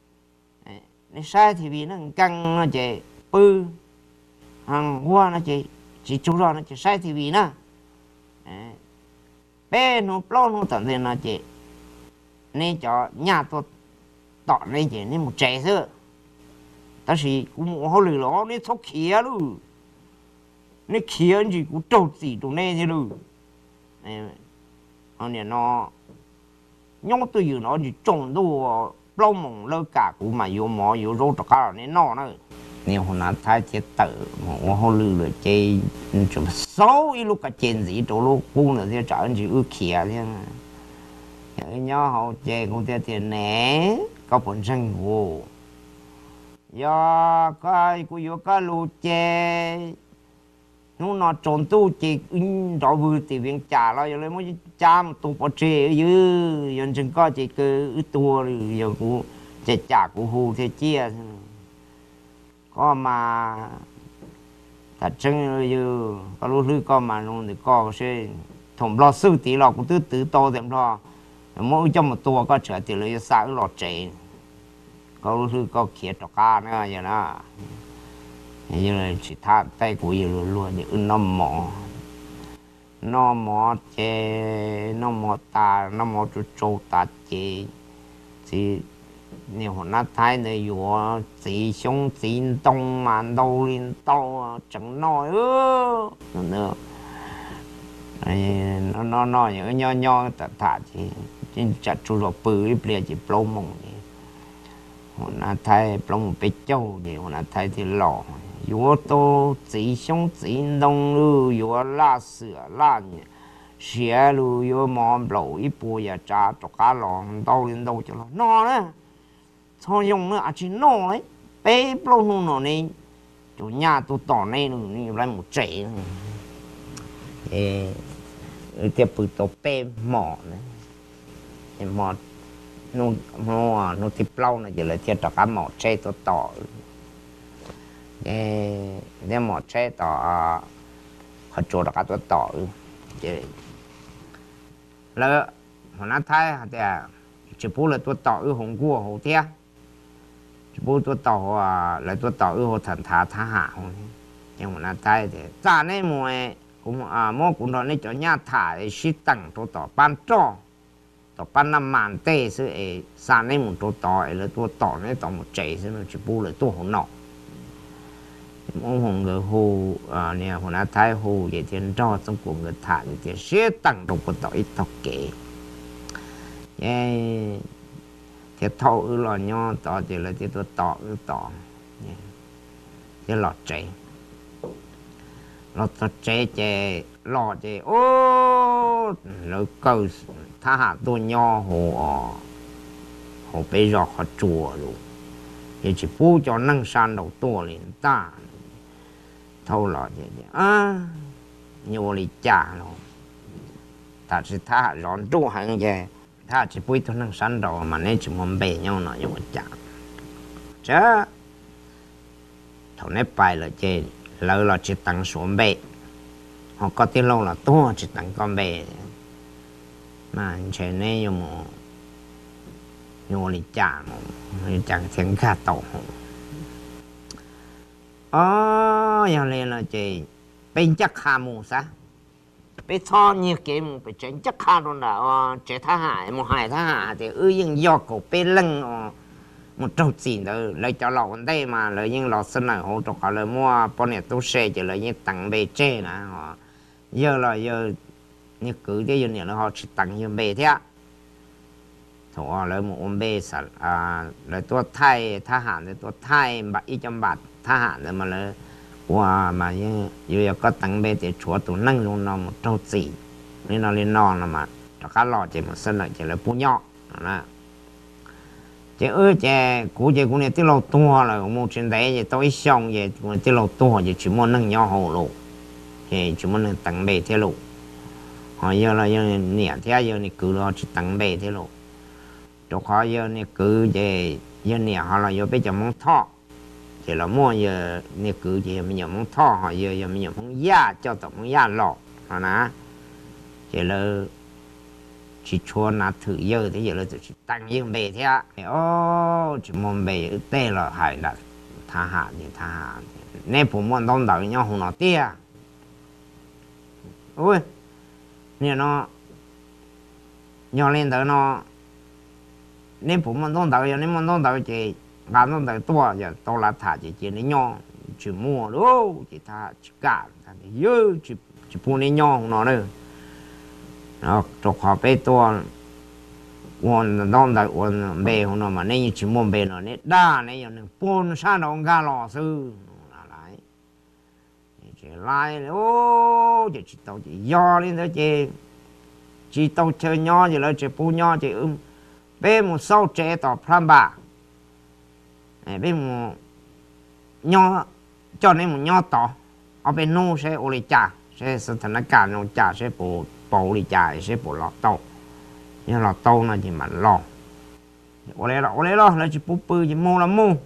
thì vì nó căng nó chỉ bự, hàng hoa nó chỉ chú rõ nó chỉ sai thì vì nó bé nó plo nó tận thế nó chị nên cho nhà tôi tọt nên chị nên một trẻ thôi ta chỉ cũng họ lừa nó nên thóc khía luôn nên khía gì cũng trâu gì tụi này thế luôn anh này nó nhóc tôi yêu nó chỉ trồng đồ plo mỏng lơ cả cũng mà yêu mỏ yêu rau tất cả nên nó nữa nếu họ thấy chết tử mà họ lừa chơi chụp xấu ít lúc cả chuyện gì chỗ lúc cũng là theo trở anh chỉ ước khía thế mà nhớ họ chơi cũng theo tiền nè có本身của do cái của yêu cái lù chơi nó trộn tu chỉ rõ vừa thì viên trả lại rồi mới trả một tụ bỏ chơi ở dưới dân chừng có chỉ cứ tua rồi giờ cũng chỉ trả của hù thế chia có mà thật chân như có lúc thứ có mà luôn thì có sẽ thùng lo sư tí lo cũng tự to thêm lo mỗi trong một tua có trở thì lấy sao lọt chạy có lúc thứ có kia trọc ca nữa vậy đó như là chỉ thả tay của yêu luôn như nó mỏ chè nó mỏ ta nó mỏ trâu ta chè thì nếu họ thấy này vừa chỉ sống chỉ đông mà đâu lên to chẳng nói nữa nó nói những nho thả thì chính chặt chú rồi bự bây chỉ plong mông họ thấy plong bị châu thì họ thấy thì lò vừa to chỉ sống chỉ đông luôn vừa la sữa la nhỉ xé luôn vừa mòn lẩu ít bùi ya cha cho cá lòn đâu lên đâu cho nó nữa thôi dùng nữa chỉ nó đấy bé plong nó này chủ nhà tôi tỏ này nó lại một trẻ tiếp bự tổ bé mỏ này mỏ nó tiếp lâu này giờ lại tiếp cho cá mỏ trẻ tôi tỏ để mỏ trẻ tỏ họ cho cá tôi tỏ chứ là họ nói thay thì chỉ bố là tôi tỏ hồng cua hồ thế bố tôi tỏ là tôi tỏ hồ thần thà thà hạ nhưng mà nói thay thì ra này mùa cũng mua cũng nói này cho nhà thả để xí tăng tôi tỏ ban cho tỏ ban năm màn tê sự ra này một tôi tỏ là tôi tỏ này tỏ một trẻ sự chỉ bố là tôi hồng nọ ông hùng người hồ nè hồ na thái hồ vậy thì cho trong cuộc người thả thì sẽ tăng trong cuộc tội tộc kể thì thâu ư lò nho tỏ thì là thì tôi tỏ ư tỏ thì lọt chạy lọt chạy chạy lọt chạy ô nó câu tha hạ tôi nho hồ hồ bây giờ họ chùa luôn thì chỉ bố cho năng san đầu to lên ta thâu lọt vậy nhiều lý trả rồi ta chỉ tha rón trụ hàng vậy ta chỉ bố cho năng san đầu mà nên chỉ muốn bề nhau nó nhiều trả chứ thầu nếp bài là chơi lỡ là chỉ tăng xuống bề họ có tiếng lâu là to chỉ tăng con bề mà chơi này nhiều mà nhiều lý trả mà chẳng tiếng khá tổ giờ lên là chơi bên chắc khá mù sao bây cho nhiều cái một cái chuyện chắc khá luôn là chế tha hại một hại tha hại thì nhưng do cổ bê lưng một trâu xỉn đó lấy cho lọ vấn đề mà lấy những lọ sân này hỗ trợ họ lấy mua bọn này tôi xe chỉ lấy những tặng bề chê nè họ giờ là giờ như cứ cái giờ này họ chỉ tặng như bề thế thôi họ lấy một ôm bề sẵn lấy tôi thay tha hại thì tôi thay bạc ít trăm bạc tha hại rồi mà lấy wow mà như có tặng bề thì chúa tụi năng luôn nó một trâu xỉn nên nó lên non là mà cho cá lọ chỉ một sân này chỉ lấy bú nhọ đó chứ chè cũ chè cũng này tiêu lâu to là một trên đấy thì tôi xong vậy cũng tiêu lâu to thì chỉ muốn nâng nhau hồ lộ thì chỉ muốn tặng bề thế lộ họ giờ là giờ nè thế giờ này cứ lo chỉ tặng bề thế lộ chỗ khó giờ này cứ về giờ nè họ là giờ bây giờ mong thọ thì là mua giờ nè cứ thì mình giờ mong thọ họ giờ mình giờ mong ya cho tổng mong ya lọ họ ná thì là chỉ cho nó thử giờ thì giờ là chỉ tăng dương bề thế chỉ muốn bề tê là hay là tha hạ thì tha hạ nên phụ muốn đông đảo nhau không nó tia ôi nè nó nhỏ lên tới nó nên phụ muốn đông đảo nên muốn đông đảo chỉ làm đông đảo to giờ to là thả chỉ nên nhỏ chỉ mua đâu chỉ thả chỉ cả thì dư chỉ phụ nên nhỏ không nó nữa nó chụp họ bé to quan đông đại quan bé không nó mà nên chỉ muốn bé nó nên đa nên những bốn sao nó gà lò sư là lại chỉ lại ô chỉ tao chỉ do lên đó chỉ tao chơi nho chỉ là chỉ pu nho chỉ bé một sau trẻ tao pram bà bé một nho cho nên một nho tao ở bên nô sẽ ô lì trà sẽ thành nó cả nô trà sẽ bộ đi chạy sẽ bộ lọt tàu nhưng lọt tàu này thì mà lọt ô lê đó là chỉ bút bự chỉ mô là mô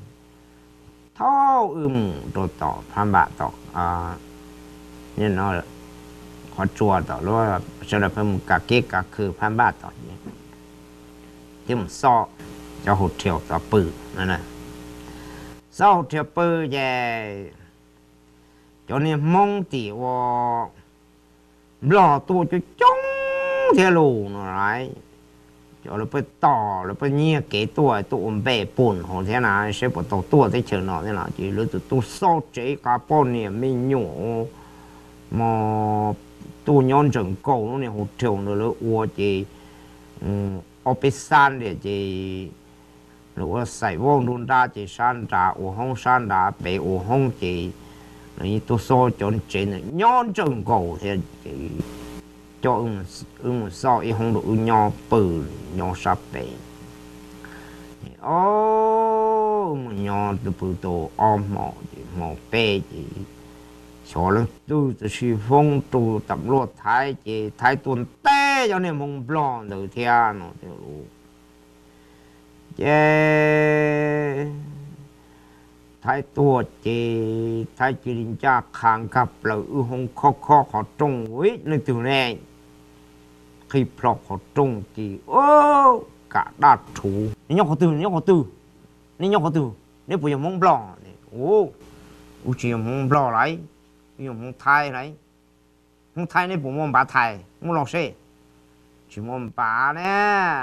thao đồ tỏ phan bạ tỏ nhưng nó khó chùa tỏ luôn sau đó phải một cả kế cả khử phan bạ tỏ chứ một so cho hột triệu tỏ bự này sau hột triệu bự về cho nên mong tỉ vô lò tôi cho chống theo lù nó đấy cho nó phải tỏ nó phải nhia cái tuổi tụ bể bùn hồ thế nào sẽ bỏ tàu tua thế chờ nó thế nào chỉ lúc tôi sau chế cả bọn này mình nhổ mà tôi nhon trần cầu nó này hột trầu nó lỡ ua chỉ ở bên san để chỉ lúa sải vong đun ra chỉ san đá ua hông san đá bể ua hông chỉ này tôi so cho trên này nhon trần cầu thì cho so ý không đủ nho bự nho sắp bể nho từ bự tổ ôm mỏ bê chỉ cho lên tôi từ suy phong tu tập luật thái chỉ thái tuần tê cho nên mong blon từ theo nó theo luôn thái tua chỉ thái chỉ định cha khang gặp lợi hông khó họ trông với nên từ này khi plot họ trông thì cả đạt thủ nếu nhóc họ từ nếu bây giờ mong blon chỉ mong blon lại mong thay này nên bố mong bà thay mong lo xe chỉ mong bà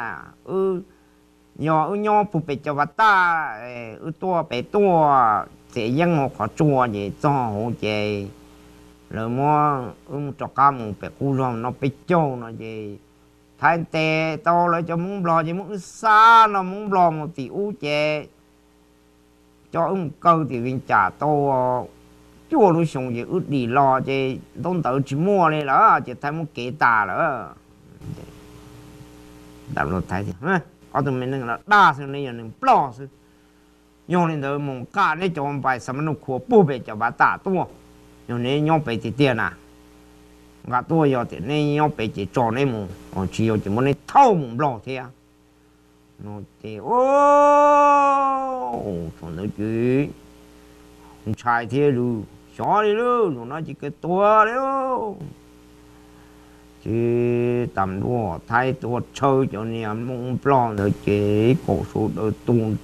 nè nhỏ bù bể cho bà ta tua bể tua thế dân họ có chùa gì cho họ gì rồi mua cho cá một bè cua rong nó bị trâu nó gì thái tè to lại cho muốn lo gì muốn xa nó muốn lo một tỷ u chè cho câu thì viên trả to chua nó xong gì ướt đi lo chứ đông tự chỉ mua này đó chỉ thấy muốn kể ta nữa đạp lột thấy thì ở tụi mình là đa số này là lo sự nhon lên đó mong cá này cho ông bài sắm nó khô bù bể cho bà ta tua nhon này nhon bể thì tiền à gà tua giờ thì này nhon bể chỉ cho này mong chỉ có chỉ muốn này thâu mong lo thế à nó thì ô còn nói chuyện không trai thế luôn xóa đi luôn nó chỉ cái tua đấy chứ tầm đó thay tua chơi cho nên mong lo nữa chỉ cổ số đôi tuần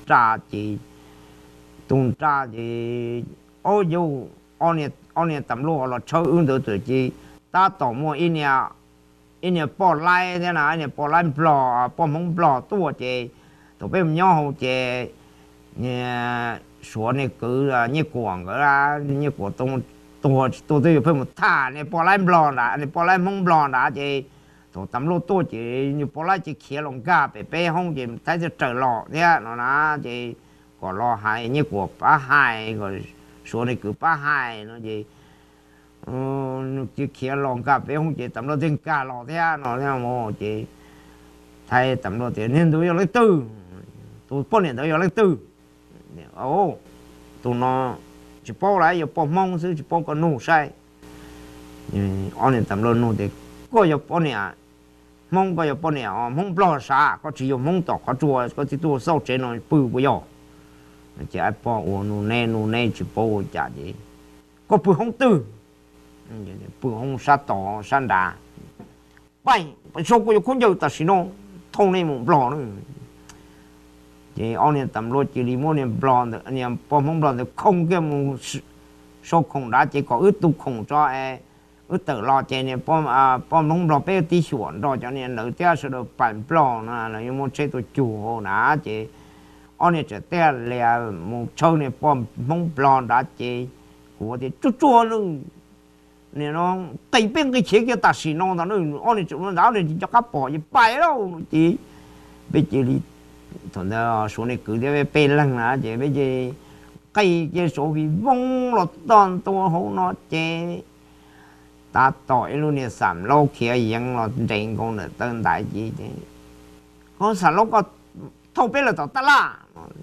tra chỉ ô dù anh tầm đó là chơi ứng được từ chỉ ta tỏ mua in nhà bỏ lại thế nào anh bỏ lại bỏ mong bỏ tua chỉ tụi bên nhau chỉ nhà số này cứ như quảng cái là như của tôi phải một thả này bỏ lại blon đã này bỏ lại mông blon đã chứ tôi tắm lô tôi chỉ như bỏ lại chỉ kia lồng gà bé không chỉ thấyจะtrở lọ thế nó là chỉ có lọ hai như của ba hai rồi số này cứ ba hai nó gì chỉ kia lồng gà bé không chỉ tắm lô trên cả lọ thế nó thế mà chỉ thay tắm lô thì nên tôi lấy tư tôi bỏ tiền tôi lấy tư ô tụi nó chỉ bỏ lại giờ bỏ mông chứ chỉ bỏ con nô sai anh em tầm luôn nô thì có giờ bỏ nè mông có giờ bỏ nè mông bỏ啥có chỉ dùng mông tọt có chùa có chỉ tu sâu chế nó bự bự giờ chỉ ai bỏ nô nè chỉ bỏ chả gì có bự không tư bự không sa tỏ san đà bay số có con dâu ta xí nó thông này mông bỏ nữa thì anh em tầm luôn chỉ đi mua niệm blond anh em bỏ mông blond thì không cái mông số không đã chỉ có ướt tu không cho ướt tự lo trên này bỏ mông blond bé tí xuẩn rồi cho nên nữ theo sự được bản blond là như một chế tôi chủ hồ đã chỉ anh em chỉ theo là một châu này bỏ mông blond đã chỉ của thì chua luôn nên nó tây bên cái chế cái ta xì nó nó anh em chụp nó đảo này cho các bỏ gì bay đâu chỉ bây giờ đi thằng đó số này cứ để về lăng là chỉ bây giờ cái số vì vong lọt toànตัวhổ nó chế ta tội luôn nè sắm lâu kia yên lọt trên con là tên đại gì thế con sắm lâu có thâu bé là ta la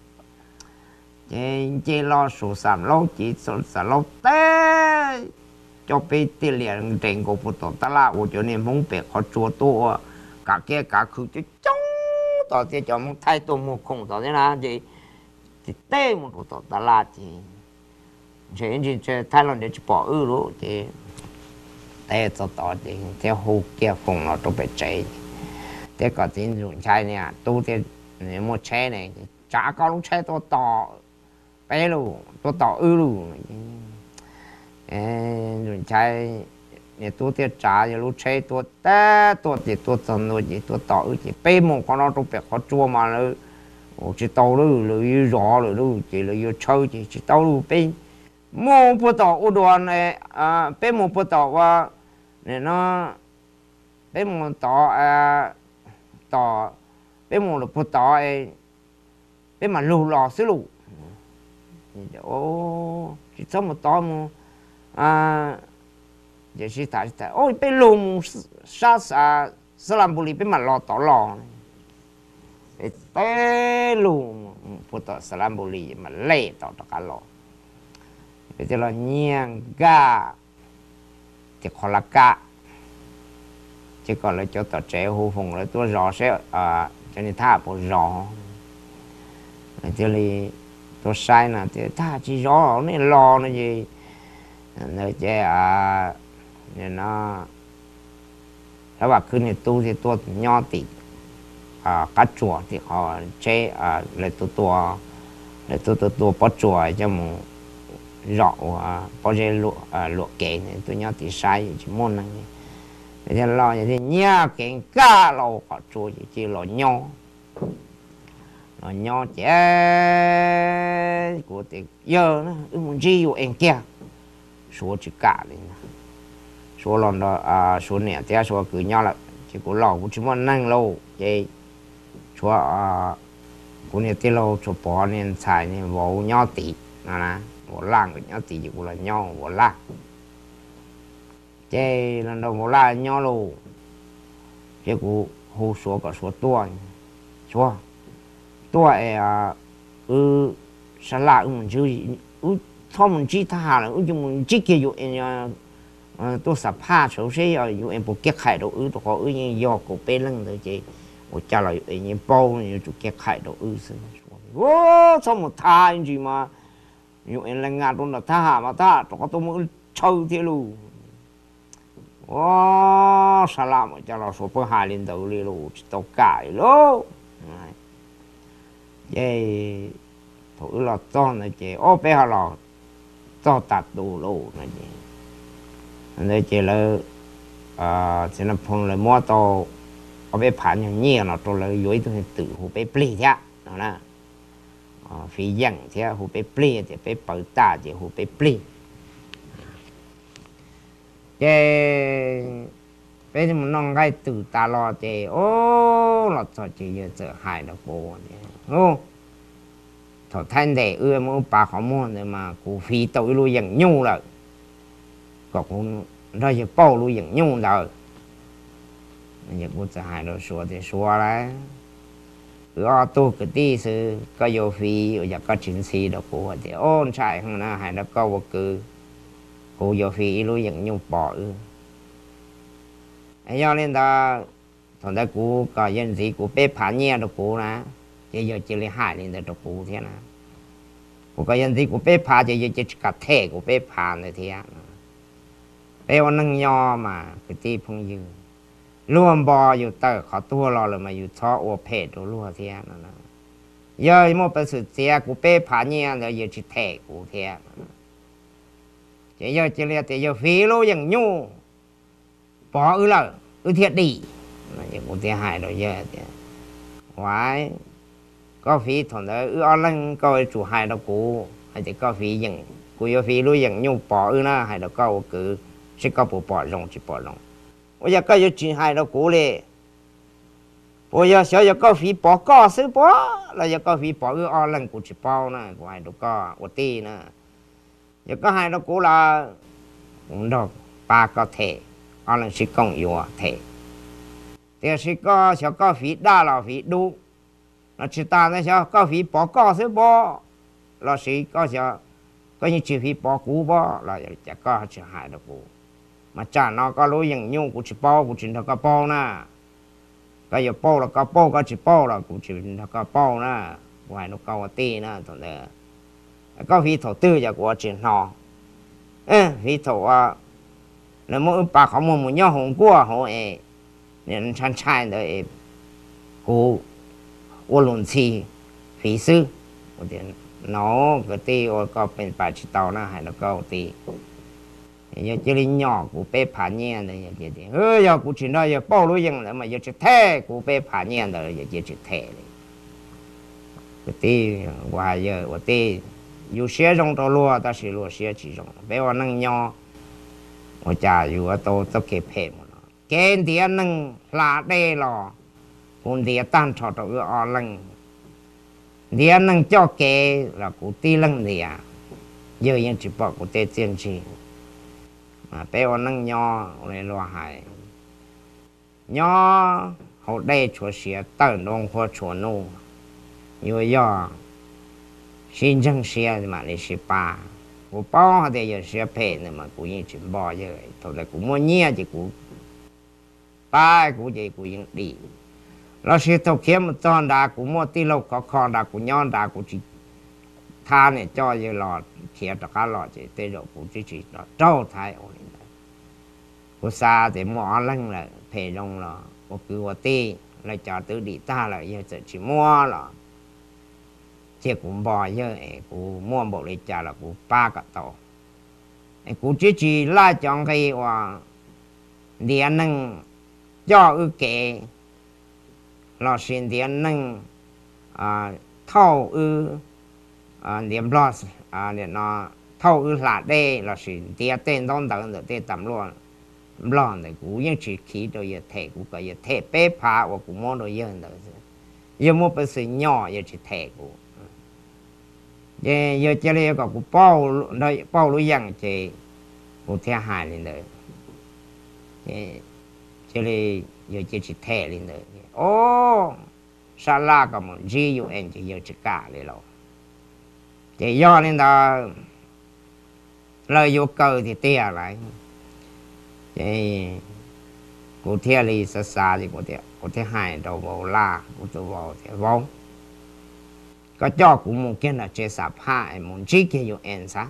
chế lo số sắm lâu chỉ số sắm lâu té cho bé tiền liền trên con phụ tổ ta la ở chỗ này mong bé họ chua to cả kia cả khứ chứ tao thì cho một thay tôi một không tao thế nào gì thì tê một tổ tao ta la thì chuyện thay lòng để bỏ luôn thì tê tao thì theo hồ kia không nó tôi bị cháy thế có tin dùng chai nè tôi thì nếu một chai này chả có lúc chai tôi tỏ bé luôn tôi tỏ luôn dùng chai nè tôi thì trả giờ lúc chơi tôi té tôi thì tôi tận rồi gì tôi tỏ chỉ bé một con nó trong bẹt khó chua mà nó chỉ tao luôn rồi rõ rồi chỉ là yêu chơi chỉ tao luôn bé một bữa tỏ u đoàn này bé một bữa tỏ và này nó bé một tỏ bé một là bữa tỏ bé mà lù lò xíu lù ô chỉ sống một tỏ một giờ chỉ tại ôi bé lùm Salambuli bé mà lò tỏ lò bé lùm phụ tỏ Salambuli mà lệ tỏ cả lò bây giờ là nhang ga thì khó là cả chứ còn là cho tỏ trẻ hô phùng là tôi rõ sẽ cho nên tha bộ rõ chứ là tôi sai là thì tha chỉ rõ này lò nó gì nơi chế nên nó bảo cứ này tu thì tôi nho thì cá chùa thì họ chế lại tôi bắt chùa cho một rõ bắt chế lụa kệ này tôi nho thì sai chỉ môn này thì lo như thế nha cái cá lo họ chùa chỉ lo nho nó nhỏ chết của thì giờ nó muốn gìอยู่anh kia số chỉ cả đi số lần đó số nè thì số cứ nhỏ là chỉ có lò cũng chỉ muốn năng lâu vậy số cũng như tí lâu số bỏ nên xài nên vô nhỏ tí nè vô lang cái nhỏ tí chỉ có là nhỏ vô lang chơi lần đầu vô lang nhỏ lâu chỉ có hồ số cả số số tua sao lạ mình chứ thôi mình chỉ thà là mình chỉ kia dụ tôi sắp phá số xe dụ em bộ kết khai đồ tôi có như do cổ bê lăng thôi chị một cha là như bao như chủ kết khai đồ ô sao một tha anh gì mà dụ em là ngàn luôn là tha mà ta tôi mới trâu thế luôn ô sao làm mà cha là số bữa hai lên đầu đi luôn tao cãi luôn vậy thổi lọt to này chị ô bé họ lọt to tạt đồ lô này chị này chị là chị là phong là mua to ở bé phản như nhiều nó to là dưới tôi tự hồ bé plei thế đó là phi dân thế hồ bé plei thì bé bảo ta thì hồ bé plei cái bé thì mình nong cái tự ta lo chị ô lọt cho chị giờ sợ hại nó cô ô thọ thanh để mua bà họ mua rồi mà cụ phi tội lui dần nhu rồi còn cũng ra giờ bao lui dần nhu rồi giờ cũng sẽ hại nó xua thì xua đấy tôi cái tí sự có vô phi giờ có chính sĩ đó cụ thì ôn chạy không na hại nó có một cứ cụ vô phi lui dần nhu bỏ do nên ta thằng ta cụ có dân gì cụ bé phản nhẹ đó cụ nè giờ chỉ là hại nên đó cụ thế nào cụ có dân gì cụ bé phá giờ chỉ cả thể cụ bé phá này thế à bé ông nâng nho mà cái tí phong dư luôn bòอยู่tờ khó tua lo là màอยู่cho ô phê đồ luôn thế à giờ một bữa sự thế cụ bé phá nhẹ rồi giờ chỉ thể cụ thế à giờ chỉ là thì giờ phí lô dần nhu bỏ là thiệt đi giờ cụ thế hại rồi giờ thì quái có phí thằng đó ở lăng coi chủ hai đó cũ hay thì có phí dừng cũ có phí lui dừng nhung bỏ na hay đó có cứ sẽ có bộ bỏ rong chỉ bỏ rong bây giờ có yêu chuyện hai đó cũ đi bây giờ sợ giờ có phí bỏ có sự bỏ là giờ có phí bỏ ở lăng cũ chỉ bỏ na của hai đó có ở tì na giờ có hai đó cũ là cũng được ba có thể ở lăng sẽ công yêu thể thì sẽ có phí đa là phí đủ nó chỉ ta nó sao có phí bỏ có sẽ bỏ là sĩ có sao có những chi phí bỏ cũ bỏ là chả có chỉ hại được cũ mà chả nó có lối dừng nhung của chỉ bỏ của chỉ nó có bỏ na cái giờ bỏ là có bỏ có chỉ bỏ là của chỉ nó có bỏ na ngoài nó có tí na thôi đấy có phí thổ tư giờ của chỉ nó phí thổ là mỗi bà không một nhau hồng qua họ nên chăn chai đấy cũ vô luận chi phí sư nó cái tí có bên bà chỉ tàu nó hay nó có tí giờ chỉ linh nhỏ của bé phản nhiên đấy giờ giờ của chuyện đó giờ bao lối dân là mà giờ chỉ thế của bé phản nhiên rồi giờ chỉ thế đấy cái tí qua giờ cái tí dù xe trong đó lúa ta sẽ lúa xe chỉ trong bé vào năng nhỏ我家有个都给配嘛了，今天能拉带了，我哋单炒到个二冷，你能交给了古地冷的呀，有人去报古地进去，俾我能鸟来落海，鸟好带出些灯笼或出弄，有要新城些嘛那些吧。我包下的有些配的嘛，古人全包这个，后来古么年就古，拜古就古人地，老是头前么长大古么地路可看大古娘大古去，他呢叫一老贴着个老就对着古去去了，招财我哩，古啥的么冷了，配用了，我给我弟来家都里大了，也就去摸了。chế cũng bỏ giờ cũng mua bộ lịch trả là cũng ba cái tàu cũng chỉ là chọn cái và điện năng cho ư kệ lo xin điện năng thâu điểm lo để nó thâu là đây là sự tia tên đông đỡ được tên tầm luôn lo này cũng những chỉ khí đồ giờ thể cũng có giờ thể bé phá và cũng món đồ dân đó giờ mua bữa sự nhỏ giờ chỉ thể cũng giờ cho nên có cũng bao lúa dân chỉ cũng theo hại lên đấy cho nên giờ chỉ thể lên đấy ô sa la có một GUN chỉ giờ chỉ cả lên rồi chỉ do nên đó lời vô cơ thì tia lại thì cụ thể là xa xa thì cụ thể hai đầu vào la cụ thể vào thì vong có cho cũng một cái là chế sạp hai một chỉ cái UN sao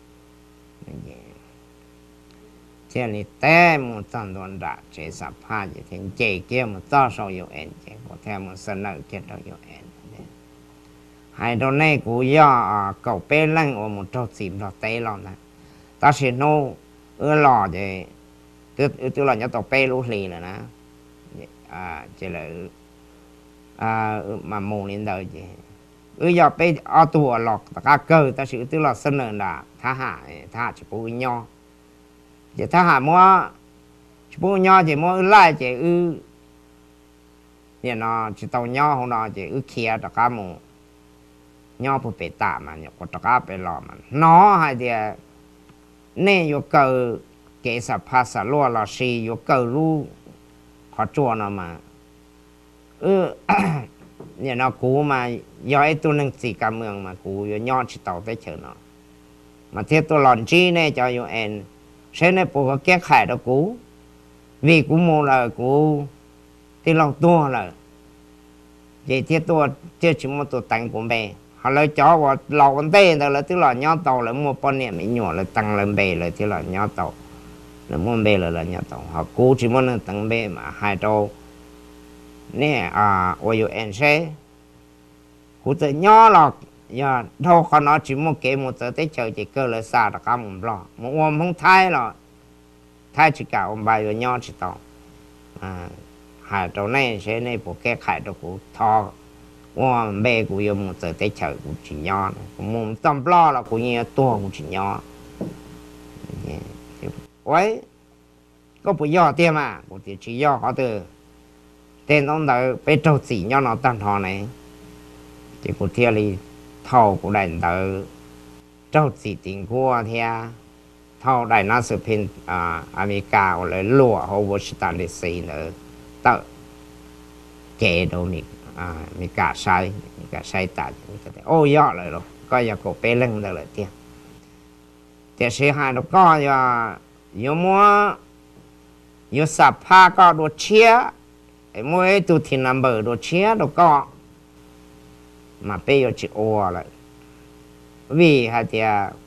thế này té một trăm đồn đã chế sạp hai thì chế kia một to số UN chế có thể một sân lợi kết được UN hai đầu này cụ do cầu bê lăng ở một chỗ xìm đó tế lòng này ta sẽ nô lò thì tức là nhớ tàu bê lũ lì là nó chỉ là mà mù lên đời chứ giờ bê ở tù lọt ta cơ ta sẽ tức là sân lợi là thả chỉ bố nho chỉ thả mua chỉ bố nho chỉ mua lại chỉ thì nó chỉ tàu nho không nó chỉ kia ta cá mù nho phụ bể tạ mà nhớ có ta cá bể lò mà nó hay thì nên yêu cầu cái sạp phá sả lúa là si yêu cầu lu họ chua nó mà nhà nó cũ mà do ấy tôi nâng chỉ cả mường mà cũ yêu nhon chỉ tàu tới chờ nó mà theo tôi lòn chi này cho yêu en sẽ này bộ cái khải đó cũ vì cũ mua là cũ thì lòng tua là vậy theo tôi chưa chỉ một tôi tặng của mẹ họ lấy chó vào lò con tê đó là tức là nhó tàu là mua con niệm mình nhỏ là tăng lên bề là tức là nhó tàu là mua bề là nhó tàu họ cố chỉ muốn tăng bề mà hai trâu nè OUN sẽ cố tự nhó là giờ đâu có nó chỉ một cái một tờ tới chờ chỉ cơ là xa là cả một lò một ôm không thay là thay chỉ cả ôm bài rồi nhó chỉ tàu hai trâu này sẽ này bộ cái khai đó của thò bê của yêu một giờ tới chợ của chỉ nho một tầm lo là của nhiều tua của chỉ nho ấy có bộ do tiêm à bộ tiền chỉ do có từ tên ông đỡ bê trâu chỉ nho nó tàn hò này thì của thiên lý thầu của đại đỡ trâu chỉ tình của theo thầu đại nó sự phiên America hoặc là lụa hoặc Washington DC nữa tớ kể đâu nè mi cả sai tại ôi gió lại rồi coi giờ cổ bê lưng được lại tiền thì sẽ hai nó coi giờ yêu mua yêu sạp pha có đồ chia mua ấy tụi thì nằm bờ đồ chia đồ có mà bây giờ chỉ ô lại vì hai thì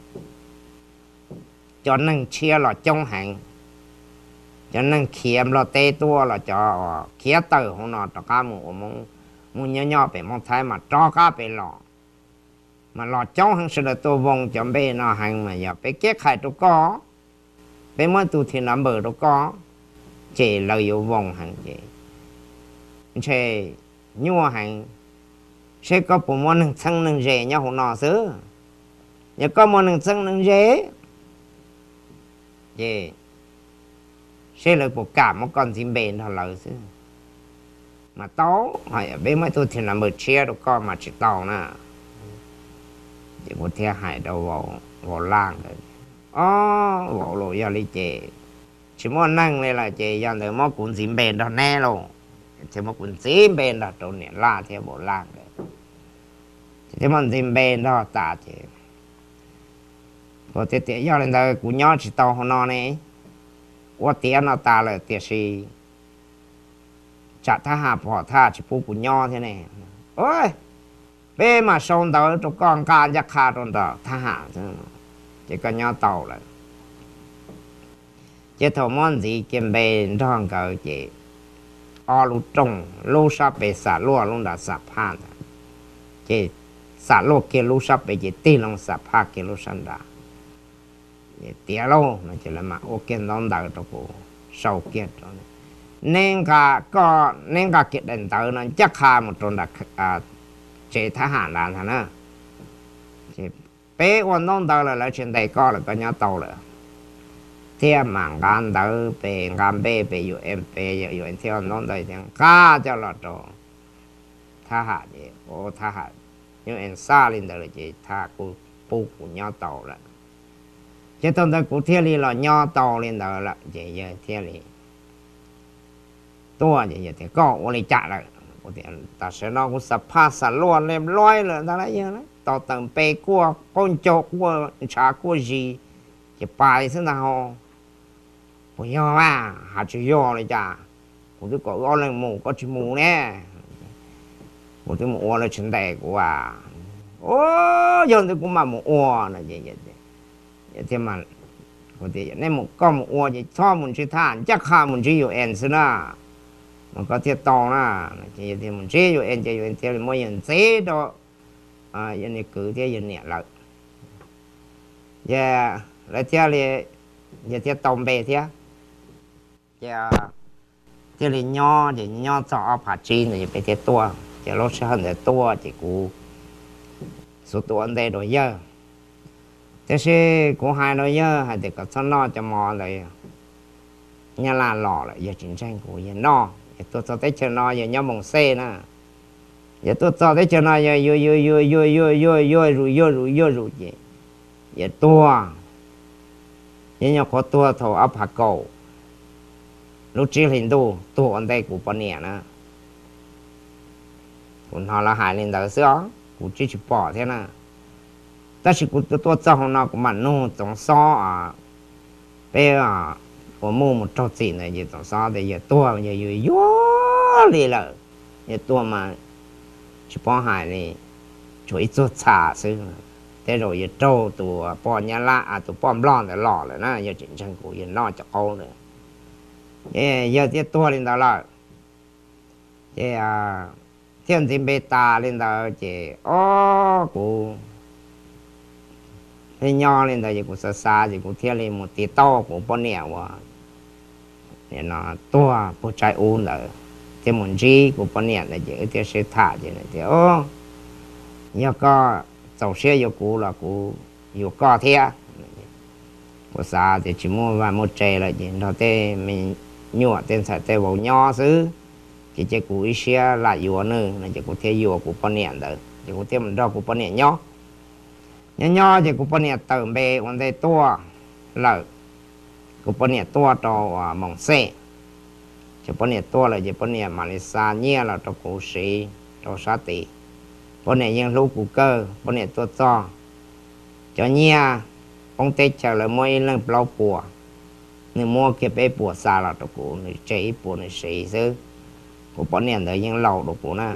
cho nên chia là trong hàng cho nên khiêm là tê tua là cho khía tử không nó cho cá muốn nhỏ về mong thái mà cho cá về lò mà lò cháu hàng sẽ là tôi vòng cho bé nó hàng mà giờ bé kết khai tôi có bé mới tu thì nằm bờ tôi có chỉ lời yêu vòng hàng chỉ sẽ nhua hàng sẽ có bộ môn nâng xăng nâng rễ nhau không nó xứ giờ có môn nâng xăng nâng rễ gì sẽ là bộ cả một con chim bền họ lợi xứ mà tấu hỏi ở bên mấy tôi thì là một chia đâu con mà chỉ tàu nè chỉ một theo hải đầu vào làng rồi vào lộ ra đi chè chỉ muốn năng này là chè dàn được một cuốn chim bền đó nè luôn chỉ một cuốn chim bền đó trốn này la theo bộ làng đấy chỉ một chim bền đó tạ chè có thể do lên đây cũng nhỏ chỉ tàu họ nó nàyว่าเตี้ยนาตาเลยเตี้ยชีจะถ้าหาพอท่าจะพูกุญย่อที่นี่โอ้ยเป้มาส่งเตาตุกองการยักษ์ขาตนเตาถ้าหาจะก็ย่อเตาเลยจะถมอนสีเกมเบนท้องเกาเจอลูจงลูซับไปสาลัวลุงดาสับพานเจสาลัวเกลูซับไปเจตีลงสับพาเกลูสันดาtiếlâu mà chỉ là mà ok đón đầu cho cô sau kia rồi nên cả có nên cả kiện đền tử nó chắc hà một trong đặc chế thả hạn là thằng nó chế bé ôn nông tàu là trên đây có là có nhớ tàu là thiên mạng gan tàu về gan bê vềอยู่em vềอยู่em theo nông tàu tiếng cá cho là trò thả hạn gì ô thả hạn nhưng em xa lên đó là chế thả cụ bù của nhớ tàu là chế tông tàu cụ thiên lý là nhớ tàu lên đó là chế giờ thiên lýตัวอย่างที่ก็วันนี้จ่าเลยแต่เสนากุศลภาษาล้วนเรียบร้อยเลยอะไรอย่างนั้นต่อเติมเปกัวก้นโจกัวชากัวจีจะไปซึ่งนะฮะผมยอมว่าหาจะยอมเลยจ้าผมจะก็เอาเรื่องหมูก็ชิมูแน่ผมจะหมูอ้วนเลยฉันได้กูว่าโอ้ยอนที่กูมาหมูอ้วนนะอย่างที่มันผมจะในหมูก็หมูอ้วนจะชอบมันชื่อท่านจะฆ่ามันชื่ออยู่เอ็นซินะมันก็เที่ยวตองนะจะที่มันเชี่ยอยู่เอ็นจะอยู่เอ็นเที่ยวไม่ยันเสียดอกยันนี่คือเที่ยวยันเนี่ยละอย่าแล้วเที่ยวเลยอย่าเที่ยวตองไปเที่ยวอย่าเที่ยวเลยย่อจะย่อจ่อผ่าจีนจะไปเที่ยวตัวจะรถเช่าเดี๋ยวตัวจะกูสุดตัวอันใดโดยเยอะแต่是กูหายโดยเยอะหายเด็กก็ชอบนอจะมอเลยnhà là lò lại giờ chiến tranh của giờ no giờ tôi cho tới chờ no giờ nhau mong xe nè giờ tôi cho tới chờ no giờ rồi giờ tua giờ nhau có tua thầu áp hạ cầu lúc trước hình tu tu ở đây của bọn nè nè còn họ là hại lên đó xưa của chỉ bỏ thế nè ta chỉ của tôi cho họ nó của mình nó trong xó à bây giờ của mua một trâu xịn này giờ tổng sao thì giờ tua giờ vừa đi là giờ tua mà chỉ bỏ hải này chuối cho xả xứ thế rồi giờ trâu tụ bỏ nhà lạ tụ bỏ lon để lọ rồi na giờ chỉnh chân của giờ nó cho câu nữa giờ giờ tua lên đó là giờ thiên thiên beta lên đó chỉ ô của thế nho lên đó giờ của xa xa giờ của thiên lên một tí to của bọn nẻo àเนี่ยนะตัวผู้ชายอุ่นเลยที่มันจีกูปนเนี่ยเลยเดี๋ยวเสียท่าเดี๋ยวโอ้ยก็เจ้าเสียอยู่กูละกูอยู่ก็เทียภาษาเดี๋ยวชิมัวว่ามุดใจเลยเดี๋ยวเราเต้มีหยวดเต้นใส่เต้บอกย่อซื้อที่จะกูอีเสียหลายอยู่นึงนะจะกูเทียอยู่กูปนเนี่ยเลยจะกูเทียมันรอกูปนเนี่ยย่อจะกูปนเนี่ยเติมเบวันได้ตัวเลยกูปนเนี่ยตัวต่อมองเซ่จะปนเนี่ยตัวเลยจะปนเนี่ยมาเลเซียเนี่ยเราต่อกูสีต่อสาติปนเนี่ยยังรู้กูเกอร์ปนเนี่ยตัวจ่อจะเนี่ยองเตจเลยมวยเรื่องเปล่าปัวเนี่ยมัวเก็บไปปัวซาเราต่อกูเนี่ยใจปัวเนี่ยสีซื้อกูปนเนี่ยเลยยังเหล่าต่อกูนะ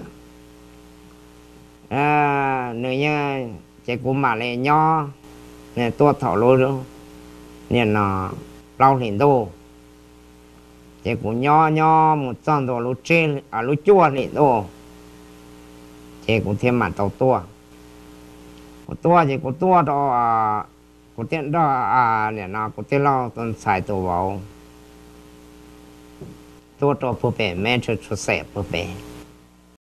เนี่ยจะกูมาเลยย่อเนี่ยตัวถอดรู้เนี่ยนอเราเห็นดูแต่กูย่อmột trămตัวรู้เชี่ยรู้จั่วเห็นดูแต่กูเทียมมันตัวกูจะกูตัวต่อกูเทียมต่อเนี่ยนะกูเทียมเราต้นสายตัวเบาตัวเพื่อเป็นแม่ช่วยเสพเพื่อเป็น